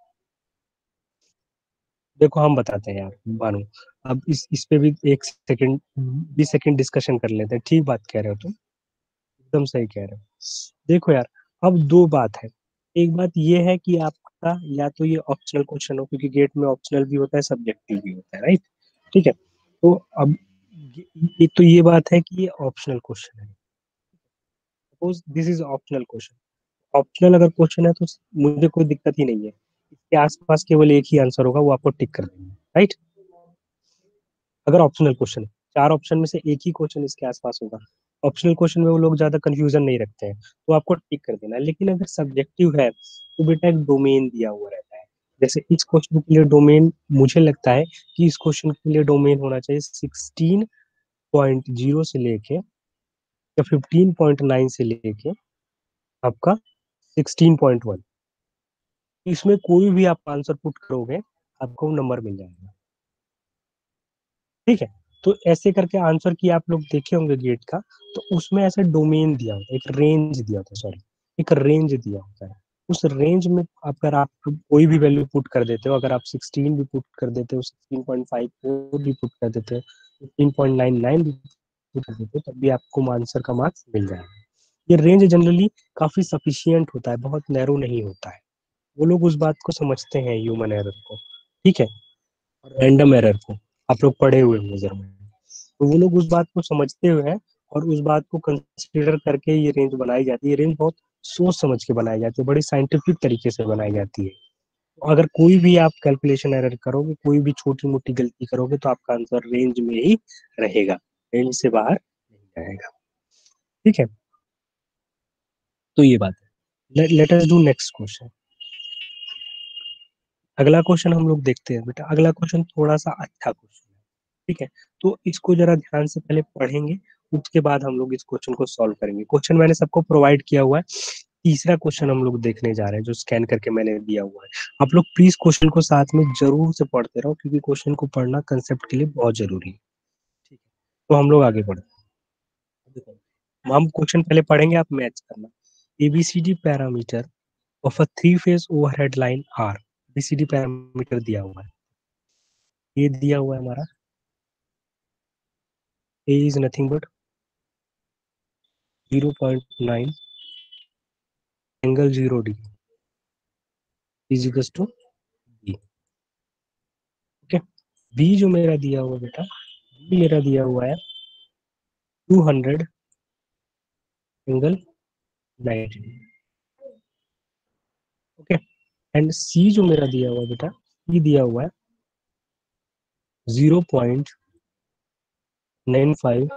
Speaker 1: देखो हम बताते हैं यार बानू, अब इस इस पे भी एक सेकंड बीस सेकंड डिस्कशन कर लेते हैं, ठीक बात कह रहे हो तुम, एकदम सही कह रहे हो। देखो यार अब दो बात है, एक बात ये है कि आपका या तो ये ऑप्शनल क्वेश्चन हो, क्योंकि गेट में ऑप्शनल भी होता है सब्जेक्टिव भी होता है, राइट, ठीक है। तो अब एक तो ये बात है कि ये ऑप्शनल क्वेश्चन है, suppose this is optional question. Optional अगर क्वेश्चन है तो मुझे कोई दिक्कत ही नहीं है, इसके आसपास केवल एक ही आंसर होगा, वो आपको टिक कर देंगे, राइट। अगर ऑप्शनल क्वेश्चन है, चार ऑप्शन में से एक ही क्वेश्चन इसके आसपास होगा, ऑप्शनल क्वेश्चन में वो लोग ज्यादा कंफ्यूजन नहीं रखते हैं, तो आपको टिक कर देना है। लेकिन अगर सब्जेक्टिव है तो बेटा एक डोमेन दिया हुआ रहता है। जैसे इस क्वेश्चन के लिए डोमेन, मुझे लगता है कि इस क्वेश्चन के लिए डोमेन होना चाहिए सिक्सटीन पॉइंट जीरो से लेके या फिफ्टीन पॉइंट नाइन से लेके आपका सिक्सटीन पॉइंट वन। इसमें कोई भी आप आंसर पुट करोगे आपको नंबर मिल जाएगा। ठीक है, तो ऐसे करके आंसर की आप लोग देखे होंगे गेट का, तो उसमें ऐसे डोमेन दिया होता है, एक रेंज दिया होता है, सॉरी एक रेंज दिया होता है। उस रेंज में अगर आप कोई भी वैल्यू पुट कर देते हो, अगर आप सिक्सटीन भी पुट कर देते हो, सिक्सटीन पॉइंट फाइव भी पुट कर देते हो, फिफ्टीन पॉइंट नाइन नाइन भी पुट कर देते हो, तब भी आपको आंसर का मार्क्स मिल जाएगा। ये रेंज जनरली काफी सफिशियंट होता है, बहुत नैरो नहीं होता है। वो लोग उस बात को समझते हैं, ह्यूमन एरर को, ठीक है, रैंडम एरर को। आप लोग पढ़े हुए होंगे जरूर, तो वो लोग उस बात को समझते हुए हैं और उस बात को कंसिडर करके ये रेंज बनाई जाती है। ये रेंज बहुत सोच समझ के बनाई जाती है, बड़ी साइंटिफिक तरीके से बनाई जाती है। अगर कोई भी आप कैलकुलेशन एरर करोगे, कोई भी छोटी मोटी गलती करोगे, तो आपका आंसर रेंज में ही रहेगा, रेंज से बाहर नहीं जाएगा। ठीक है, तो ये बात है। Let us do next question. अगला क्वेश्चन हम लोग देखते हैं बेटा। अगला क्वेश्चन थोड़ा सा अच्छा क्वेश्चन है, ठीक है, तो इसको जरा ध्यान से पहले पढ़ेंगे, उसके बाद हम लोग इस क्वेश्चन को सॉल्व करेंगे। क्वेश्चन मैंने सबको प्रोवाइड किया हुआ है। तीसरा क्वेश्चन हम लोग देखने जा रहे हैं, जो स्कैन करके मैंने दिया हुआ है। आप लोग प्लीज क्वेश्चन को साथ में जरूर से पढ़ते रहो, क्योंकि क्वेश्चन को पढ़ना कंसेप्ट के लिए बहुत जरूरी है। ठीक है, तो हम लोग आगे बढ़ते हैं। देखो, हम क्वेश्चन पहले पढ़ेंगे, आप मैच करना। ABCD parameter of a three phase overhead line are, BCD parameter दिया हुआ है। ये दिया हुआ है हमारा, A is nothing but zero point nine angle zero degree is equals to B. Okay, B जो मेरा दिया हुआ बेटा, बी मेरा दिया हुआ है two hundred angle ninety. Okay, and C जो मेरा दिया हुआ है बेटा, ये दिया हुआ है zero point nine five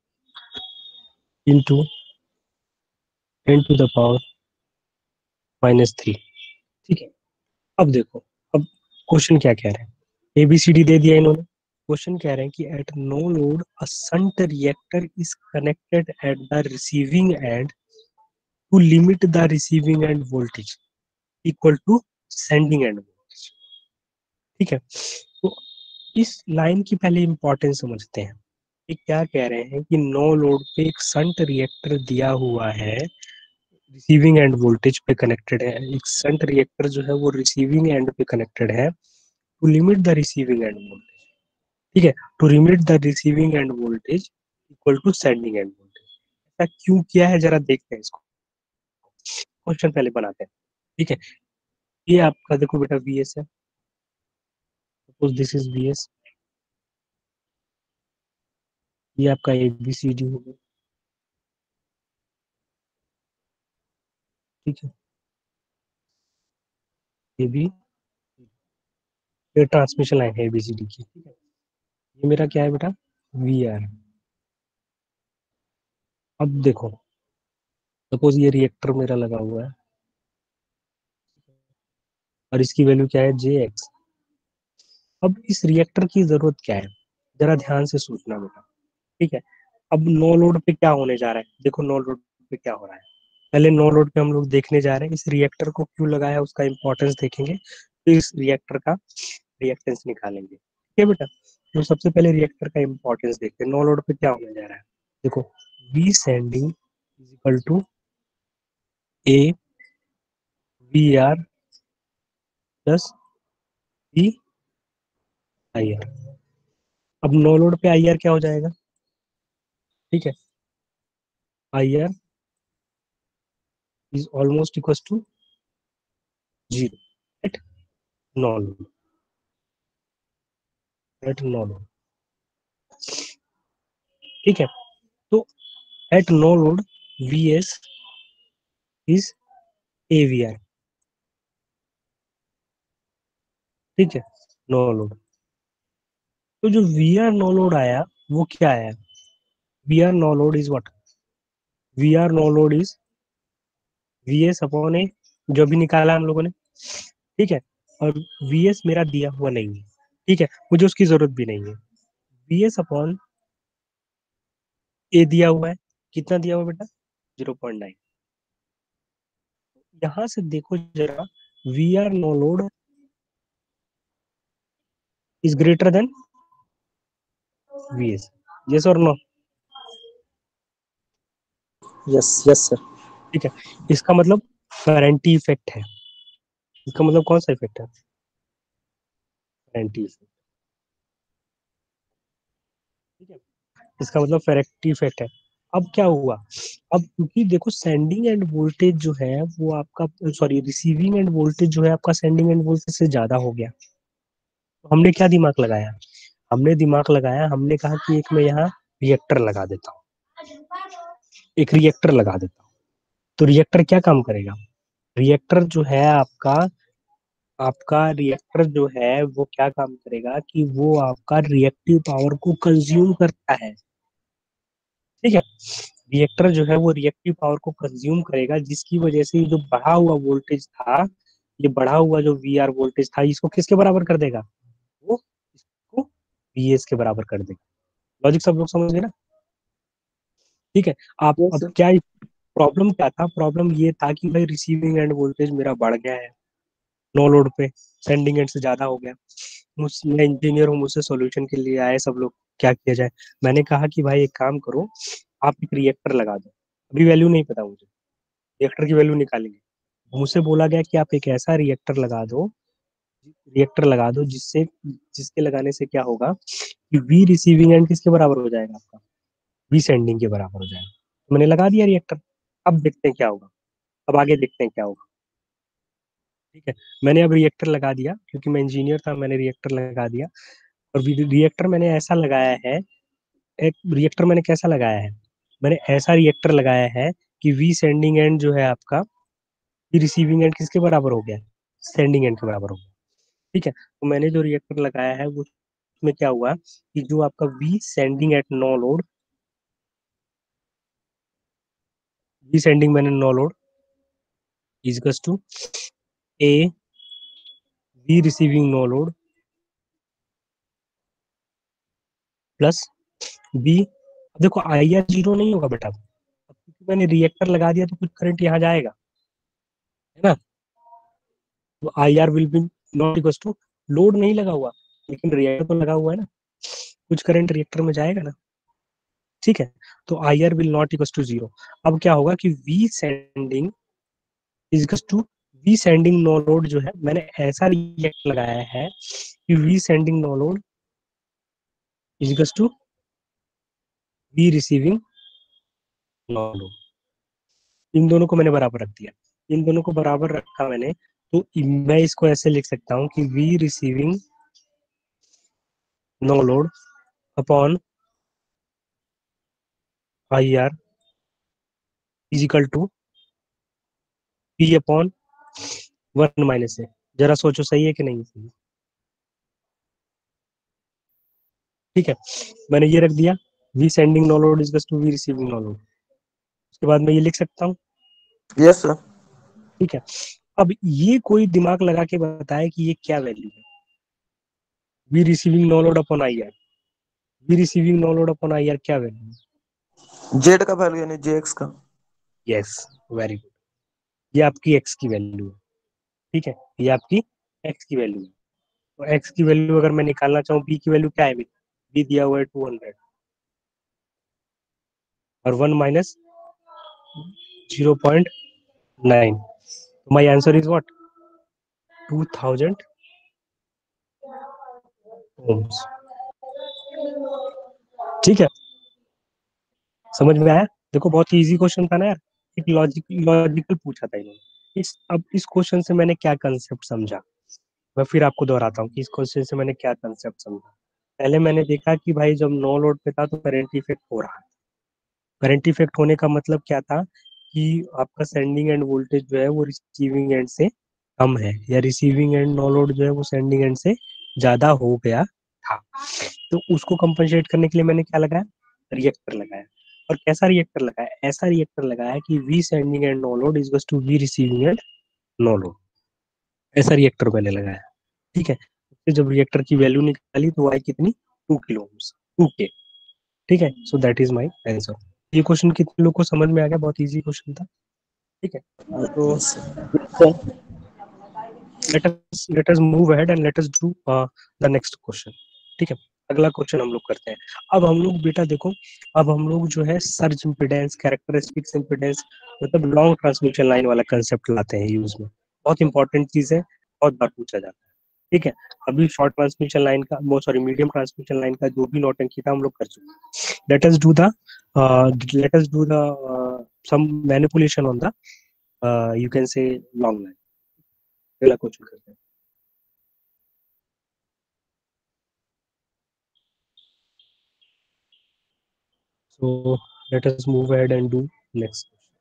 Speaker 1: into ten to the power minus three. ठीक है, अब देखो, अब क्वेश्चन क्या कह रहे हैं। एबीसीडी दे दिया इन्होंने। क्वेश्चन कह रहे हैं कि at no load a shunt reactor is connected at the receiving end to limit the receiving end voltage equal to sending end voltage. ठीक है, तो इस लाइन की पहले इंपॉर्टेंस समझते हैं कि क्या कह रहे हैं कि नो लोड पे एक शंट रिएक्टर दिया हुआ है, रिसीविंग एंड वोल्टेज पे कनेक्टेड है। एक शंट रिएक्टर जो है वो रिसीविंग एंड पे कनेक्टेड है to limit the receiving end voltage. ठीक है, to limit the receiving end voltage equal to sending end voltage. ऐसा क्यों किया है, जरा देखते हैं इसको। क्वेश्चन पहले बनाते हैं। ठीक है, ये आपका देखो बेटा वीएस है, सपोज दिस इज वीएस, ये आपका एबीसीडी हो गया। ठीक है, ये भी ये ट्रांसमिशन लाइन है एबीसीडी की। ठीक है, ये मेरा क्या है बेटा, वी आर। अब देखो, सपोज ये रिएक्टर मेरा लगा हुआ है और इसकी वैल्यू क्या है, जे एक्स। अब इस रिएक्टर की जरूरत क्या है, जरा ध्यान से सोचना बेटा। ठीक है, अब नो लोड पे क्या होने जा रहा है, देखो नो लोड पे क्या हो रहा है। पहले नो लोड पे हम लोग देखने जा रहे हैं, इस रिएक्टर को क्यों लगाया है उसका इंपॉर्टेंस देखेंगे, फिर इस रिएक्टर का रिएक्टेंस निकालेंगे। ठीक है बेटा, तो सबसे पहले रिएक्टर का इंपॉर्टेंस देखते हैं। नो लोड पे क्या होने जा रहा है, देखो V sending is equal to A V R plus B I R. अब नो लोड पे आई आर क्या हो जाएगा, ठीक है, I R is almost equal to zero at no load, at no load. ठीक है, तो at no load V S is A V R. ठीक है, नो लोड, तो जो वी आर नो लोड आया वो क्या आया, V R no load is what, V R no load is V S upon A, जो भी निकाला हम लोगों ने, ठीक है। और वी एस मेरा दिया हुआ नहीं है, ठीक है, मुझे उसकी जरूरत भी नहीं है। वी एस अपॉन ए दिया हुआ है, कितना दिया हुआ बेटा, जीरो पॉइंट नाइन। यहां से देखो जरा, V R no load is greater than V S, yes और नो?
Speaker 3: Yes yes sir.
Speaker 1: ठीक है, इसका मतलब गारंटी इफेक्ट है। इसका मतलब कौन सा इफेक्ट है, गारंटी इफेक्ट, ठीक है। इसका मतलब फेरेक्टी इफेक्ट है। अब क्या हुआ, अब क्योंकि देखो सेंडिंग एंड वोल्टेज जो है वो आपका, सॉरी रिसीविंग एंड वोल्टेज जो है आपका सेंडिंग एंड वोल्टेज से ज्यादा हो गया, तो हमने क्या दिमाग लगाया, हमने दिमाग लगाया, हमने कहा कि एक मैं यहाँ रिएक्टर लगा देता हूँ, एक रिएक्टर लगा देता हूँ। तो रिएक्टर क्या काम करेगा, रिएक्टर जो है आपका आपका रिएक्टर जो है वो क्या काम करेगा कि वो आपका रिएक्टिव पावर को कंज्यूम करता है, ठीक है। रिएक्टर जो है वो रिएक्टिव पावर को कंज्यूम करेगा, जिसकी वजह से जो बढ़ा हुआ वोल्टेज था, ये बढ़ा हुआ जो वी आर वोल्टेज था, इसको किसके बराबर कर देगा, वो इसको वी एस के बराबर कर देगा। लॉजिक सब लोग समझ गए ना, ठीक है। आप
Speaker 3: यस
Speaker 1: अब
Speaker 3: सर।
Speaker 1: क्या प्रॉब्लम क्या था, प्रॉब्लम ये था कि भाई रिसीविंग एंड वोल्टेज मेरा बढ़ गया है, नो लोड पे सेंडिंग एंड से ज्यादा हो गया। मुझ मैं इंजीनियर हूँ, मुझसे सॉल्यूशन के लिए आए सब लोग, क्या किया जाए। मैंने कहा कि भाई एक काम करो, आप एक रिएक्टर लगा दो, अभी वैल्यू नहीं पता मुझे, रिएक्टर की वैल्यू निकालेंगे। मुझसे बोला गया कि आप एक ऐसा रिएक्टर लगा दो, रिएक्टर लगा दो जिससे जिसके लगाने से क्या होगा कि वी रिसीविंग एंड किसके बराबर हो जाएगा, आपका वी सेंडिंग के बराबर हो जाएगा। तो मैंने लगा दिया रिएक्टर, अब देखते हैं क्या होगा, अब आगे देखते हैं क्या होगा, ठीक है। मैंने अब रिएक्टर लगा दिया, क्योंकि मैं इंजीनियर था, मैंने रिएक्टर लगा दिया। और रिएक्टर मैंने ऐसा लगाया है, एक रिएक्टर मैंने कैसा लगाया है, मैंने ऐसा रिएक्टर लगाया है कि वी सेंडिंग एंड जो है आपका, वी रिसीविंग एंड किसके बराबर हो गया, सेंडिंग एंड के बराबर हो गया, ठीक है। तो मैंने जो रिएक्टर लगाया है वो उसमें क्या हुआ कि जो आपका V sending at no load, V sending मैंने no load is to A V receiving no load plus B. देखो आई आर जीरो नहीं होगा बेटा, क्योंकि मैंने रिएक्टर लगा दिया तो कुछ करंट यहाँ जाएगा, है ना। तो I R will be not equal to, load नहीं लगा हुआ लेकिन रिएक्टर तो लगा हुआ है ना, कुछ करंट रिएक्टर में जाएगा ना, ठीक है। तो I R will not equal to zero. अब क्या होगा कि V sending is to V sending no load जो है, मैंने ऐसा रिएक्ट लगाया है कि V sending no load is to V receiving no load. इन दोनों को मैंने बराबर रख दिया, इन दोनों को बराबर रखा मैंने, तो मैं इसको ऐसे लिख सकता हूँ कि V receiving no load upon I R is equal to P upon one minus A. जरा सोचो सही है कि नहीं सही, ठीक है। मैंने ये रख दिया, V sending no load is to V receiving no load. उसके बाद मैं ये लिख सकता हूँ,
Speaker 3: यस सर।
Speaker 1: ठीक है। अब ये कोई दिमाग लगा के बताए कि ये क्या वैल्यू है, V receiving no load upon I R, V receiving no load upon I R क्या वैल्यू है?
Speaker 3: जेड का वैल्यू यानी जे एक्स का।
Speaker 1: यस, वेरी गुड, ये आपकी एक्स की वैल्यू है, ठीक है, ये आपकी एक्स की वैल्यू है। तो एक्स की वैल्यू अगर मैं निकालना चाहूँ, बी की वैल्यू क्या है, बी दिया हुआ है टू हंड्रेड और one minus zero point nine, तो my answer is what, two thousand ohms, ठीक है। समझ में आया, देखो बहुत ही इजी क्वेश्चन था ना यार, एक लॉजिक लॉजिकल पूछा था इन्होंने। इस अब इस क्वेश्चन से मैंने क्या कंसेप्ट समझा, मैं फिर आपको दोहराता हूँ कि इस क्वेश्चन से मैंने क्या कंसेप्ट समझा। पहले मैंने देखा कि भाई जब नो लोड पे था तो करंट इफेक्ट हो रहा है, करंट इफेक्ट होने का मतलब क्या था कि आपका सेंडिंग एंड वोल्टेज जो है वो रिसीविंग एंड से कम है, या रिसीविंग एंड नो लोड जो है वो सेंडिंग एंड से ज्यादा हो गया था। तो उसको कंपनसेट करने के लिए मैंने क्या लगाया, रिएक्टर लगाया। और कैसा रिएक्टर लगाया, ऐसा रिएक्टर लगाया कि V sending end no load is equal to V receiving end no load, ऐसा रिएक्टर मैंने लगाया, ठीक है। फिर जब रिएक्टर की वैल्यू निकाली तो आई कितनी, two kilo ohms, to K, ठीक है। So that is my answer. ये क्वेश्चन कितने लोग को समझ में आ गया, बहुत इजी क्वेश्चन था, ठीक है। तो let us let us move ahead and let us do uh, the next question, ठीक है। अगला क्वेश्चन हम लोग करते हैं। अब हम लोग बेटा देखो, अब हम लोग जो है सर्ज इम्पीडेंस, कैरेक्टरिस्टिक्स इम्पीडेंस, मतलब लॉन्ग ट्रांसमिशन लाइन वाला कंसेप्ट लाते हैं यूज में। बहुत इंपॉर्टेंट चीज है, बहुत बार पूछा जाता है, ठीक है। अभी शॉर्ट ट्रांसमिशन लाइन का, वो सॉरी मीडियम ट्रांसमिशन लाइन का जो भी नौटंकी था हम लोग कर चुके। Let us do the let us do the sum manipulation on the you can say long line. अगला क्वेश्चन करते हैं। So let us move ahead and do next question.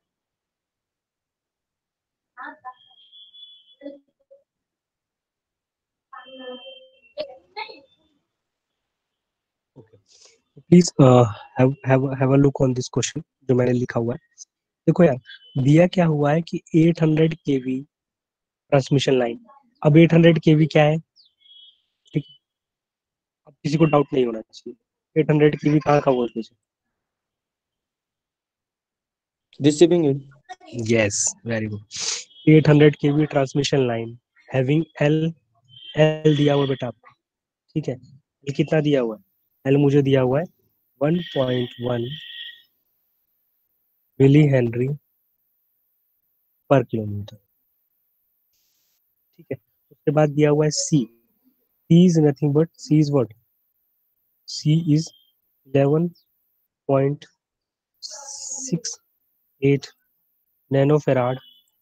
Speaker 1: Okay. Please uh, have have have a look on this question जो मैंने लिखा हुआ है। देखो यार, दिया क्या हुआ है कि eight hundred kV transmission line. अब एट हंड्रेड केवी क्या है, ठीक है। अब किसी को डाउट नहीं होना चाहिए, एट हंड्रेड केवी कहाँ का वोल्टेज है,
Speaker 3: Receiving it.
Speaker 1: yes very good। Eight hundred kV transmission line having L, L दिया हुआ बेटा आपको, ठीक है। एल कितना दिया हुआ है, एल मुझे दिया हुआ है one point one milli henry per kilometre, ठीक है। उसके बाद दिया हुआ है C, C is nothing but C is what, C is eleven point six eight nano farad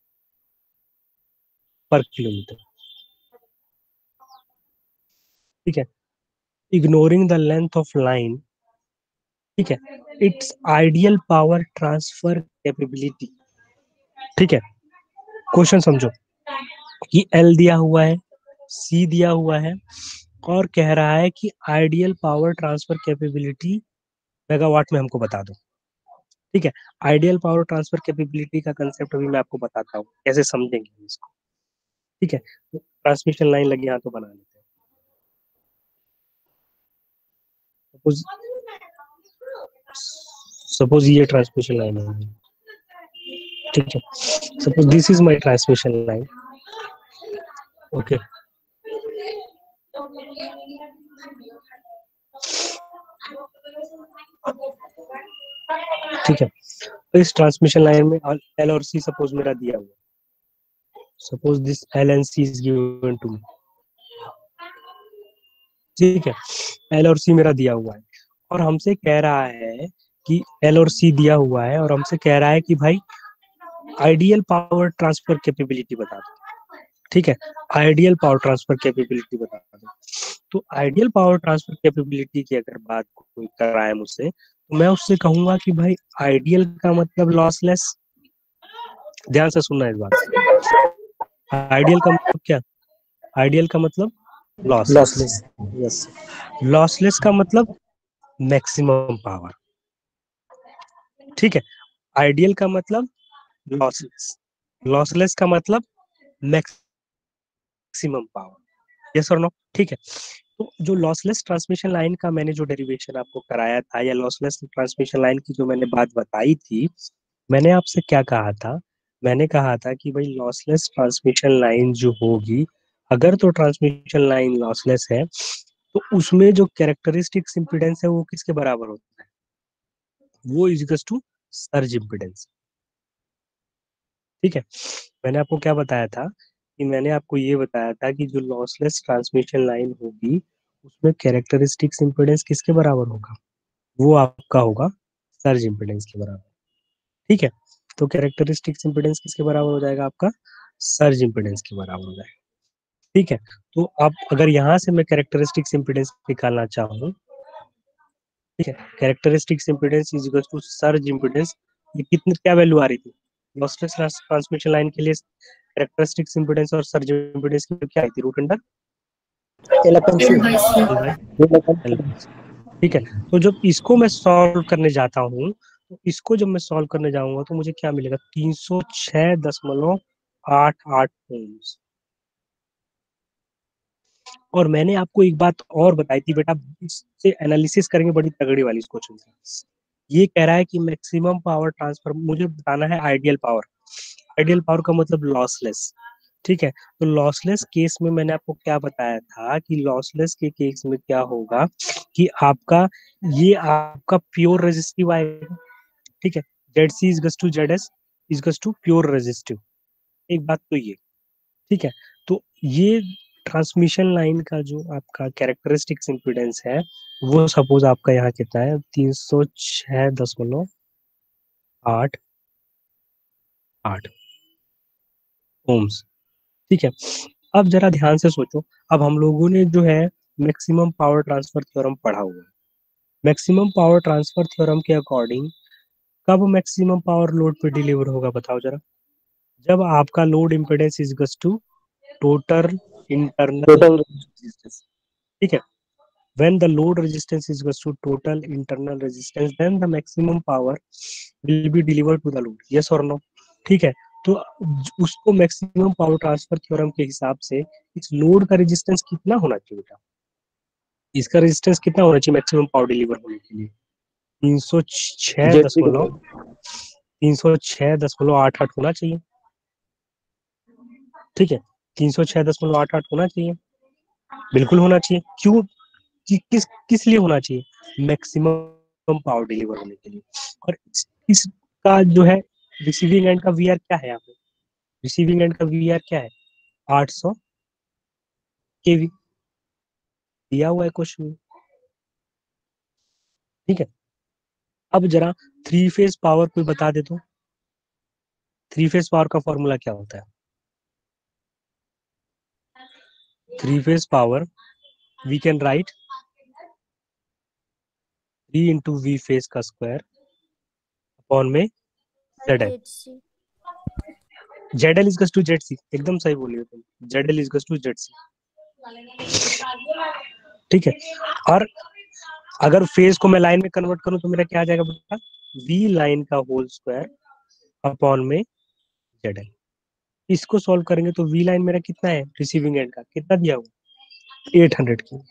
Speaker 1: per kilometre, ठीक है। Ignoring the length of line, ठीक है, it's ideal power transfer capability, ठीक है। क्वेश्चन समझो कि एल दिया हुआ है, सी दिया हुआ है, और कह रहा है कि ideal power transfer capability megawatt में हमको बता दो, ठीक है। आइडियल पावर ट्रांसफर कैपेबिलिटी का कंसेप्ट अभी मैं आपको बताता हूँ कैसे समझेंगे इसको, ठीक है। ट्रांसमिशन लाइन लगी यहाँ तो बना लेते हैं। सपोज सपोज ये ट्रांसमिशन लाइन है, ठीक है। Suppose this is my transmission line, okay. ठीक है, तो इस ट्रांसमिशन लाइन में एल और सी सपोज मेरा दिया हुआ, suppose this L and C is given to me, ठीक है। एल और सी मेरा दिया हुआ है और हमसे कह रहा है कि एल और सी दिया हुआ है और हमसे कह रहा है कि भाई आइडियल पावर ट्रांसफर कैपेबिलिटी बता दो, ठीक है। आइडियल पावर ट्रांसफर कैपेबिलिटी बता दो। तो आइडियल पावर ट्रांसफर कैपेबिलिटी की अगर बात कोई कर रहा है मुझसे, तो मैं उससे कहूंगा कि भाई आइडियल का मतलब लॉसलेस। ध्यान से सुनना इस बात। आइडियल का मतलब क्या, आइडियल का मतलब लॉसलेस,
Speaker 3: Yes.
Speaker 1: लॉसलेस का मतलब मैक्सिमम पावर, ठीक है। आइडियल का मतलब लॉसलेस, लॉसलेस का मतलब मैक्सिमम पावर, यस और नो, ठीक है। तो जो लॉसलेस ट्रांसमिशन लाइन का मैंने जो डेरिवेशन आपको कराया था, या लॉसलेस ट्रांसमिशन लाइन की जो मैंने बात बताई थी, मैंने आपसे क्या कहा था, मैंने कहा था कि भाई लॉसलेस ट्रांसमिशन लाइन जो होगी, अगर तो ट्रांसमिशन लाइन लॉसलेस है तो उसमें जो कैरेक्टरिस्टिक्स इंपीडेंस है वो किसके बराबर होता है, वो is equal to surge impedance, ठीक है। मैंने आपको क्या बताया था कि मैंने आपको ये बताया था कि जो लॉसलेस ट्रांसमिशन लाइन होगी उसमें कैरेक्टरिस्टिक्स इंपीडेंस किसके बराबर होगा, वो आपका होगा सर्ज इंपीडेंस के बराबर, ठीक है। तो कैरेक्टरिस्टिक्स इंपीडेंस किसके बराबर हो जाएगा, आपका सर्ज इंपीडेंस के बराबर हो जाएगा, ठीक है। तो आप अगर यहाँ से मैं कैरेक्टरिस्टिक्स इंपीडेंस निकालना चाहूँ, ठीक है, characteristics impedance is equal to surge impedance, ये कितनी क्या वैल्यू आ रही थी लॉसलेस ट्रांसमिशन लाइन के लिए, कैरेक्टरिस्टिक्स इंपीडेंस और सर्ज इंपीडेंस की क्या आई थी, root under
Speaker 3: L upon C.
Speaker 1: L by L, ठीक है। तो जब इसको मैं सॉल्व करने जाता हूँ तो इसको जब मैं सॉल्व करने जाऊंगा तो मुझे क्या मिलेगा, तीन सौ छह दशमलव आठ आठ ओम्स। और मैंने आपको एक बात और बताई थी बेटा, इससे एनालिसिस करेंगे बड़ी तगड़ी वाली इस क्वेश्चन से। ये कह रहा है कि मैक्सिमम पावर ट्रांसफर मुझे बताना है आइडियल पावर। आइडियल पावर का मतलब लॉसलेस, ठीक है। तो लॉसलेस केस में मैंने आपको क्या बताया था कि लॉसलेस के केस में क्या होगा कि आपका ये आपका प्योर रेजिस्टिव आएगा, ठीक है। Z C is to Z S is to pure resistive. एक बात तो ये, ठीक है। तो ये ट्रांसमिशन लाइन का जो आपका कैरेक्टरिस्टिक्स इम्पीडेंस है वो सपोज आपका यहाँ कितना है, तीन सौ छह दशमलव आठ आठ ओम्स, ठीक है। अब जरा ध्यान से सोचो, अब हम लोगों ने जो है मैक्सिमम पावर ट्रांसफर थ्योरम पढ़ा हुआ है। मैक्सिमम पावर ट्रांसफर थ्योरम के अकॉर्डिंग कब मैक्सिमम पावर लोड पे डिलीवर होगा बताओ जरा, जब आपका load impedance is to total internal
Speaker 3: Total.
Speaker 1: Resistance, ठीक है। when the load resistance is equals to total internal resistance then the maximum power will be delivered to the load, yes or no, ठीक है। तो उसको maximum power transfer theorem के हिसाब से इस लोड का रेजिस्टेंस कितना होना चाहिए बेटा, इसका रेजिस्टेंस कितना होना चाहिए मैक्सिमम पावर डिलीवर होने के लिए, तीन सौ छह
Speaker 3: Z C
Speaker 1: दशमलव तीन सौ छह दशमलव आठ आठ होना चाहिए, ठीक है। तीन सौ छह दशमलव आठ आठ होना चाहिए, बिल्कुल होना चाहिए। क्यों, कि किस किस लिए होना चाहिए, मैक्सिमम पावर डिलीवर होने के लिए। और इस, इसका जो है रिसीविंग एंड का वीआर क्या है, यहाँ पे रिसीविंग एंड का वीआर क्या है, आठ सौ केवी दिया हुआ है क्वेश्चन में, ठीक है। अब जरा थ्री फेज पावर कोई बता दे तो, थ्री फेज पावर का फॉर्मूला क्या होता है, three phase power we can write three into V phase का स्क्वायर अपॉन में Z L, Z L is to Z C, एकदम सही बोलिए तुम, Z L is to Z C, ठीक है। और अगर फेज को मैं लाइन में कन्वर्ट करूं तो मेरा क्या आ जाएगा बेटा, वी लाइन का होल स्क्वायर अपॉन में जेड एल। इसको सॉल्व करेंगे तो वी लाइन मेरा कितना है, रिसीविंग एंड का कितना दिया हुआ, एट हंड्रेड की,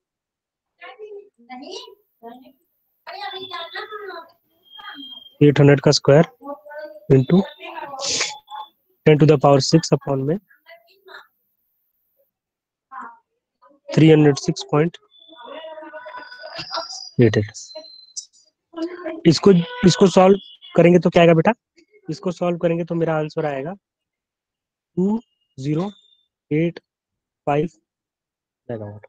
Speaker 1: एट हंड्रेड का square into ten to the power six upon में three hundred six point eight eight. इसको इसको सॉल्व करेंगे तो क्या आएगा बेटा, इसको सॉल्व करेंगे तो मेरा आंसर आएगा two zero eight five megawatt.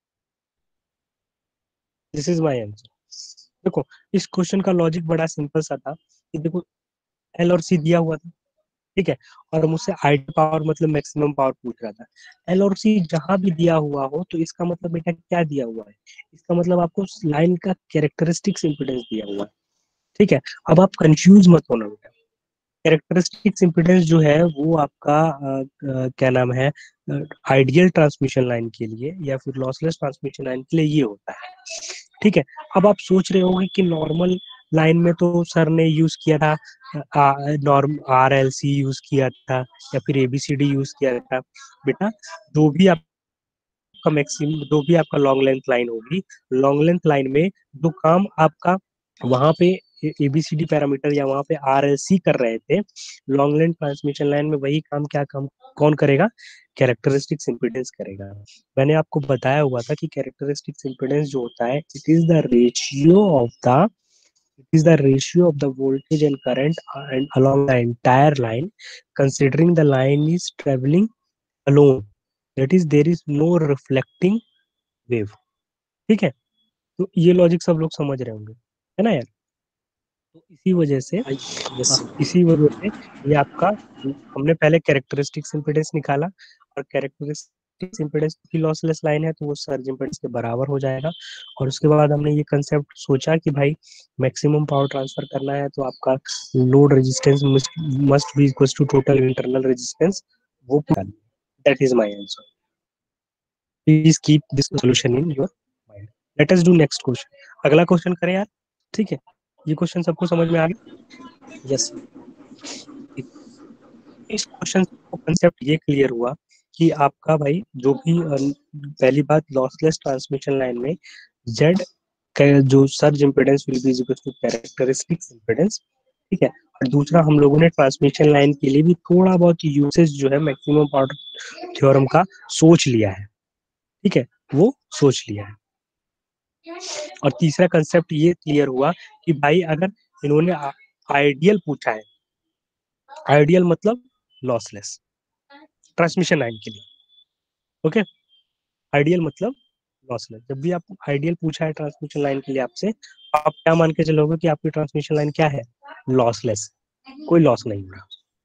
Speaker 1: This is my answer. देखो इस क्वेश्चन का लॉजिक बड़ा सिंपल सा था कि देखो एल और सी दिया हुआ था, ठीक है। और मुझसे आइडियल पावर मतलब मैक्सिमम पावर पूछ रहा था। एल और सी जहां भी दिया हुआ हो तो इसका मतलब बेटा क्या दिया हुआ है, इसका मतलब आपको लाइन का कैरेक्टरिस्टिक्स इंपीडेंस दिया हुआ है, ठीक है। अब आप कंफ्यूज मत होना बेटा, कैरेक्टरिस्टिक्स इंपीडेंस जो है वो आपका आ, आ, क्या नाम है, आइडियल ट्रांसमिशन लाइन के लिए या फिर लॉसलेस ट्रांसमिशन लाइन के लिए ये होता है, ठीक है। अब आप सोच रहे होंगे कि नॉर्मल लाइन में तो सर ने यूज किया था norm R L C use किया था या फिर एबीसीडी यूज किया था। बेटा जो भी आपका मैक्सिमम जो भी आपका लॉन्ग लेंथ लाइन होगी, लॉन्ग लेंथ लाइन में जो काम आपका वहां पे एबीसीडी पैरामीटर या वहां पे आर एल सी कर रहे थे, लॉन्ग लेंथ ट्रांसमिशन लाइन में वही काम क्या काम कौन करेगा, कैरेक्टरिस्टिक्स इम्पीडेंस करेगा। मैंने आपको बताया हुआ था कि कैरेक्टरिस्टिक्स इम्पीडेंस जो होता है it is the ratio of the it is the ratio of the voltage and current and along the entire line considering the line is traveling alone, that is there is no reflecting wave, ठीक है। तो ये logic सब लोग समझ रहे होंगे, है ना यार। तो इसी वजह से
Speaker 2: यस
Speaker 1: हाँ, इसी वजह से ये आपका हमने पहले कैरेक्टरिस्टिक्स इम्पीडेंस निकाला और कैरेक्टरिस्टिक्स इम्पीडेंस की लॉसलेस लाइन है तो वो सर्ज इम्पीडेंस के बराबर हो जाएगा। और उसके बाद हमने ये कंसेप्ट सोचा कि भाई मैक्सिमम पावर ट्रांसफर करना है तो आपका load resistance must be equal to total internal resistance, वो that is my answer. Please keep this solution in your mind. Let us do next question, अगला क्वेश्चन करें यार, ठीक है। ये क्वेश्चन सबको समझ में आ गया?
Speaker 2: यस
Speaker 1: इस क्वेश्चन को कंसेप्ट ये क्लियर हुआ कि आपका भाई जो भी अ, पहली बात लॉसलेस ट्रांसमिशन लाइन में जेड जो surge impedance will be equal to characteristics impedance, ठीक है। और दूसरा हम लोगों ने ट्रांसमिशन लाइन के लिए भी थोड़ा बहुत यूसेज जो है मैक्सिमम पावर थ्योरम का सोच लिया है, ठीक है, वो सोच लिया है। और तीसरा कंसेप्ट ये क्लियर हुआ कि भाई अगर इन्होंने आइडियल पूछा है, आइडियल मतलब लॉसलेस ट्रांसमिशन लाइन के लिए, ओके। आइडियल मतलब लॉसलेस। जब भी आप आइडियल पूछा है ट्रांसमिशन लाइन के लिए आपसे, तो आप क्या मान के चलोगे कि आपकी ट्रांसमिशन लाइन क्या है? लॉसलेस, कोई लॉस नहीं हो रहा,